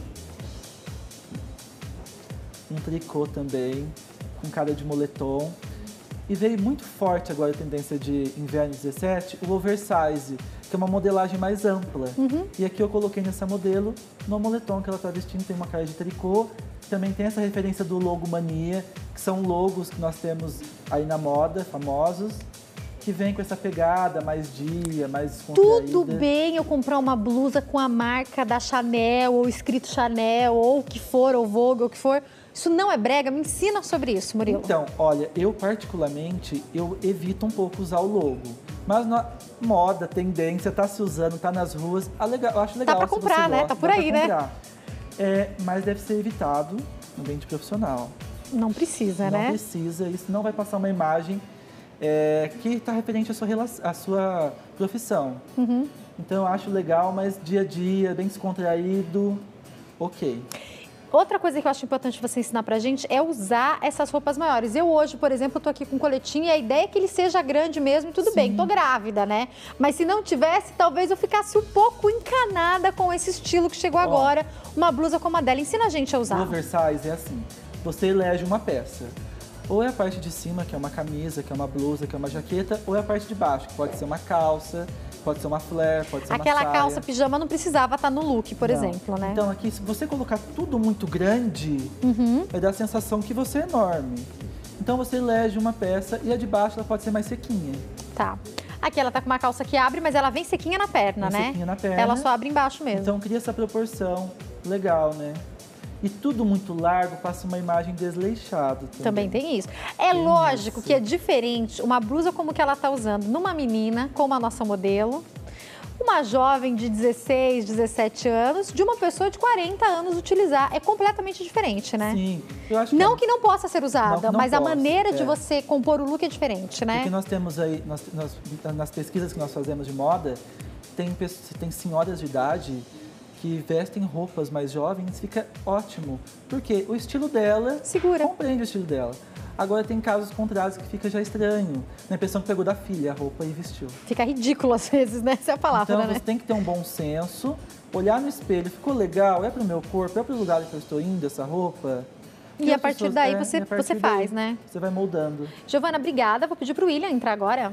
Um tricô também, com cara de moletom. E veio muito forte agora a tendência de inverno dezessete, o oversize, que é uma modelagem mais ampla. Uhum. E aqui eu coloquei nessa modelo, no moletom que ela está vestindo, tem uma cara de tricô. Também tem essa referência do logo mania, que são logos que nós temos aí na moda, famosos, que vem com essa pegada mais dia, mais descontraída. Tudo bem eu comprar uma blusa com a marca da Chanel, ou escrito Chanel, ou o que for, ou Vogue, ou o que for. Isso não é brega? Me ensina sobre isso, Murilo. Então, olha, eu particularmente, eu evito um pouco usar o logo. Mas na moda, tendência, tá se usando, tá nas ruas, a legal, eu acho legal. Dá pra se comprar, você né? gosta, Tá por dá aí, pra né? comprar. É, mas deve ser evitado no ambiente profissional. Não precisa, Não né? precisa, isso não vai passar uma imagem é, que está referente à sua, relação, à sua profissão. Uhum. Então, eu acho legal, mas dia a dia, bem descontraído, ok. Outra coisa que eu acho importante você ensinar pra gente é usar essas roupas maiores. Eu hoje, por exemplo, tô aqui com um coletinho e a ideia é que ele seja grande mesmo, tudo Sim. bem, tô grávida, né? Mas se não tivesse, talvez eu ficasse um pouco encanada com esse estilo que chegou Ó. agora, uma blusa como a dela. Ensina a gente a O usar. oversize é assim, você elege uma peça. Ou é a parte de cima, que é uma camisa, que é uma blusa, que é uma jaqueta, ou é a parte de baixo, que pode ser uma calça, pode ser uma flare, pode ser Aquela uma saia. calça pijama não precisava estar no look, por Não. exemplo, né? Então aqui, se você colocar tudo muito grande, Uhum. vai dar a sensação que você é enorme. Então você elege uma peça e a de baixo ela pode ser mais sequinha. Tá. Aqui ela tá com uma calça que abre, mas ela vem sequinha na perna, vem né? Sequinha na perna. Ela só abre embaixo mesmo. Então cria essa proporção legal, né? E tudo muito largo passa uma imagem desleixada também. Também tem isso. É Tem lógico isso. que é diferente uma blusa como que ela tá usando numa menina, como a nossa modelo, uma jovem de dezesseis, dezessete anos, de uma pessoa de quarenta anos utilizar. É completamente diferente, né? Sim. Eu acho que Não é- que não possa ser usada, Não, não mas a possa, maneira de é. você compor o look é diferente, né? Porque nós temos aí, nós, nós- nas pesquisas que nós fazemos de moda, tem, pessoas- tem senhoras de idade que vestem roupas mais jovens, fica ótimo. Porque o estilo dela Segura. compreende o estilo dela. Agora tem casos contrários que fica já estranho. Na impressão que pegou da filha a roupa e vestiu. Fica ridículo às vezes, né? Essa é a palavra, Então né? você tem que ter um bom senso, olhar no espelho, ficou legal, é pro meu corpo, é pro lugar que eu estou indo essa roupa. E as a partir pessoas- daí é, você, e a partir você daí faz, né? Você vai moldando. Giovana, obrigada. Vou pedir pro William entrar agora.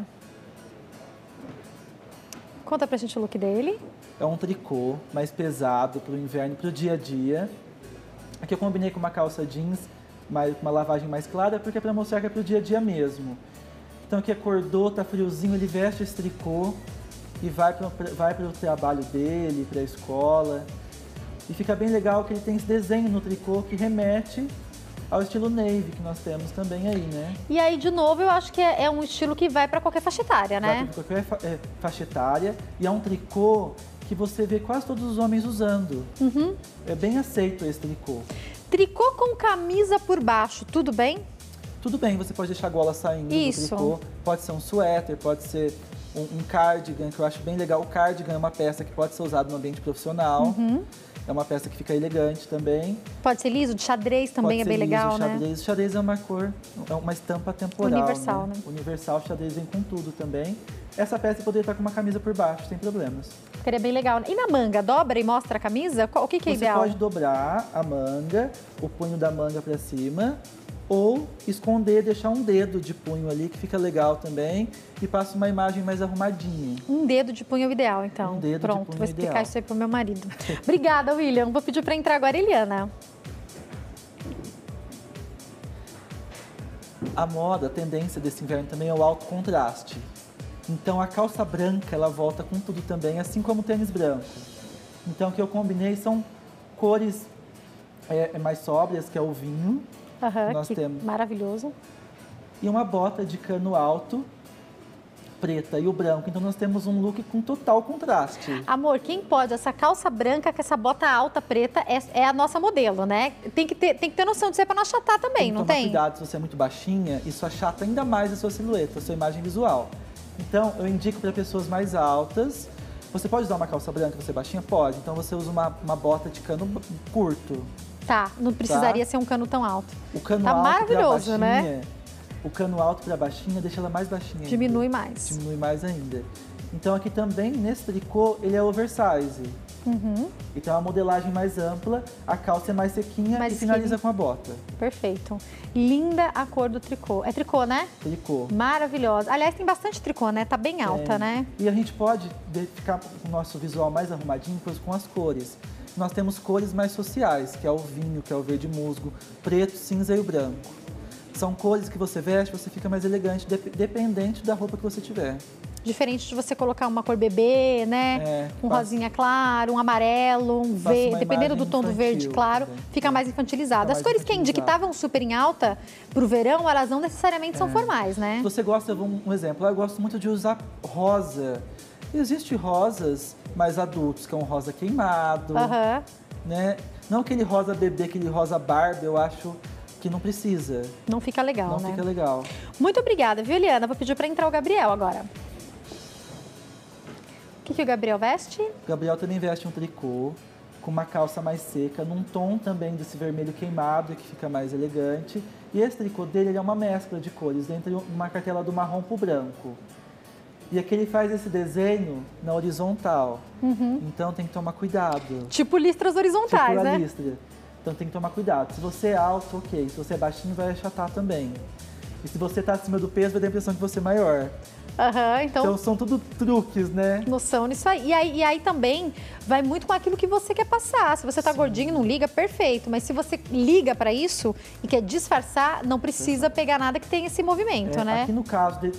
Conta pra gente o look dele. É um tricô mais pesado pro inverno, pro dia a dia. Aqui eu combinei com uma calça jeans, mais, uma lavagem mais clara, porque é para mostrar que é pro dia a dia mesmo. Então aqui acordou, tá friozinho, ele veste esse tricô e vai pro, vai pro trabalho dele, pra escola. E fica bem legal que ele tem esse desenho no tricô que remete ao estilo navy que nós temos também aí, né? E aí, de novo, eu acho que é, é um estilo que vai pra qualquer faixa etária, Vai né? pra qualquer fa- é, faixa etária. E é um tricô que você vê quase todos os homens usando. Uhum. É bem aceito esse tricô. Tricô com camisa por baixo, tudo bem? Tudo bem, você pode deixar a gola saindo Isso. do tricô. Pode ser um suéter, pode ser um, um cardigan, que eu acho bem legal. O cardigan é uma peça que pode ser usada no ambiente profissional. Uhum. É uma peça que fica elegante também. Pode ser liso, de xadrez também Pode é ser bem liso, legal, né? xadrez. Xadrez é uma cor, é uma estampa temporal. Universal, né? Universal, xadrez vem com tudo também. Essa peça poderia estar com uma camisa por baixo, sem problemas. Ficaria bem legal. E na manga, dobra e mostra a camisa? Qual- O que, que é Você ideal? pode dobrar a manga, o punho da manga para cima, ou esconder, deixar um dedo de punho ali, que fica legal também, e passa uma imagem mais arrumadinha. Um dedo de punho é o ideal, então. Um dedo de Pronto, punho vou explicar ideal. isso aí pro meu marido. Obrigada, William. Vou pedir para entrar agora a Eliana. A moda, a tendência desse inverno também é o alto contraste. Então a calça branca, ela volta com tudo também, assim como o tênis branco. Então o que eu combinei são cores é, mais sóbrias, que é o vinho, Aham, Nós que temos. maravilhoso. e uma bota de cano alto, preta, e o branco. Então nós temos um look com total contraste. Amor, quem pode? Essa calça branca com essa bota alta preta é, é a nossa modelo, né? Tem que ter, tem que ter noção disso aí pra não achatar também, Tem que não tomar tem? cuidado, se você é muito baixinha, isso achata ainda mais a sua silhueta, a sua imagem visual. Então, eu indico para pessoas mais altas. Você pode usar uma calça branca, você é baixinha? Pode. Então, você usa uma, uma bota de cano b- curto. Tá, não precisaria ser um cano tão alto. O cano Tá alto maravilhoso, pra né? baixinha, o cano alto para baixinha deixa ela mais baixinha ainda. Diminui mais. Diminui mais ainda. Então, aqui também, nesse tricô, ele é oversize. Uhum, Então, é uma modelagem mais ampla, a calça é mais sequinha Mais e finaliza skinny. com a bota. perfeito. Linda a cor do tricô. É tricô, né? Tricô. Maravilhosa. Aliás, tem bastante tricô, né? Tá bem alta, É. né? E a gente pode de- ficar com o nosso visual mais arrumadinho com as- com as cores. Nós temos cores mais sociais, que é o vinho, que é o verde musgo, preto, cinza e o branco. São cores que você veste, você fica mais elegante, dep- dependente da roupa que você tiver. Diferente de você colocar uma cor bebê, né? É, um faço- rosinha claro, um amarelo, um Faço verde. uma Dependendo do imagem tom do verde infantil claro, também. fica mais infantilizado. Fica As mais cores que a Indy, que infantilizado. estavam super em alta pro verão, elas não necessariamente É. são formais, né? Se você gosta, um, um exemplo, eu gosto muito de usar rosa. Existe rosas mais adultos, que é um rosa queimado, Aham. né? Não aquele rosa bebê, aquele rosa Barbie, eu acho que não precisa. Não fica legal, não né? fica legal. Muito obrigada, viu, Eliana? Vou pedir para entrar o Gabriel agora. O que, que o Gabriel veste? O Gabriel também veste um tricô com uma calça mais seca, num tom também desse vermelho queimado, que fica mais elegante. E esse tricô dele ele é uma mescla de cores, entre uma cartela do marrom pro branco. E aqui ele faz esse desenho na horizontal. Então tem que tomar cuidado. Tipo listras horizontais, Tipo a né? listra. Então tem que tomar cuidado. Se você é alto, ok. Se você é baixinho, vai achatar também. E se você tá acima do peso, vai dar a impressão que você é maior. Aham, então, Então são tudo truques, né? noção nisso aí. E, aí. e aí também vai muito com aquilo que você quer passar. Se você tá gordinho, não liga, perfeito. Mas se você liga para isso e quer disfarçar, não precisa pegar nada que tenha esse movimento, É, né? Aqui no caso de-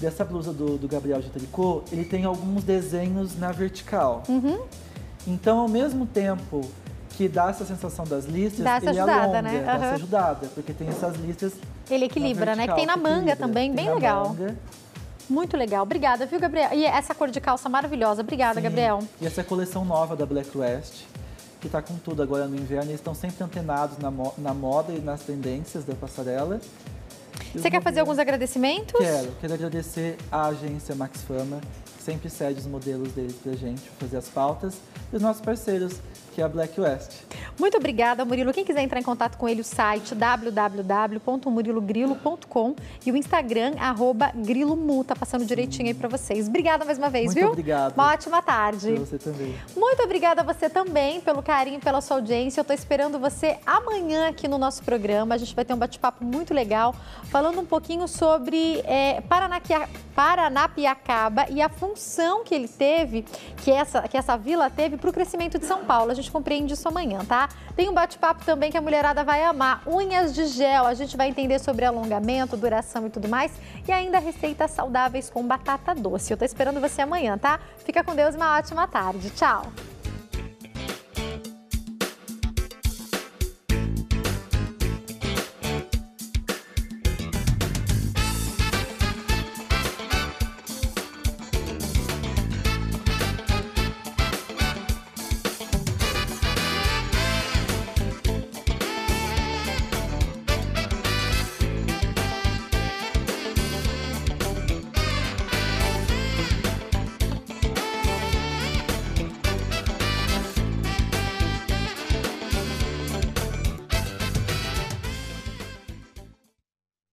dessa blusa do, do Gabriel de tricô, ele tem alguns desenhos na vertical. Uhum. Então, ao mesmo tempo que dá essa sensação das listras, dá essa ele ajudada, alonga, né? dá Uhum. essa ajudada, porque tem essas listras. Ele equilibra, né? Que tem na manga equilibra. também, tem bem na legal. Manga. Muito legal. Obrigada, viu, Gabriel? E essa cor de calça maravilhosa. Obrigada, Sim. Gabriel. E essa é a coleção nova da Black West, que está com tudo agora no inverno. Eles estão sempre antenados na, mo na moda e nas tendências da passarela. Você quer fazer alguns agradecimentos? Quero. Quero agradecer à agência Max Fama, que sempre cede os modelos deles pra gente, fazer as pautas, e os nossos parceiros, que é a Black West. Muito obrigada, Murilo. Quem quiser entrar em contato com ele, o site w w w ponto murilo grilo ponto com e o Instagram, arroba grilomu. Tá passando direitinho aí pra vocês. Obrigada mais uma vez, Muito viu? Muito obrigado. Uma ótima tarde. Pra você também. Muito obrigada a você também pelo carinho, pela sua audiência. Eu tô esperando você amanhã aqui no nosso programa. A gente vai ter um bate-papo muito legal, falando um pouquinho sobre é, Paranaquia, Paranapiacaba e a função que ele teve, que essa, que essa vila teve para o crescimento de São Paulo. A gente compreende isso amanhã, tá? Tem um bate-papo também que a mulherada vai amar. Unhas de gel. A gente vai entender sobre alongamento, duração e tudo mais. E ainda receitas saudáveis com batata doce. Eu tô esperando você amanhã, tá? Fica com Deus e uma ótima tarde. Tchau!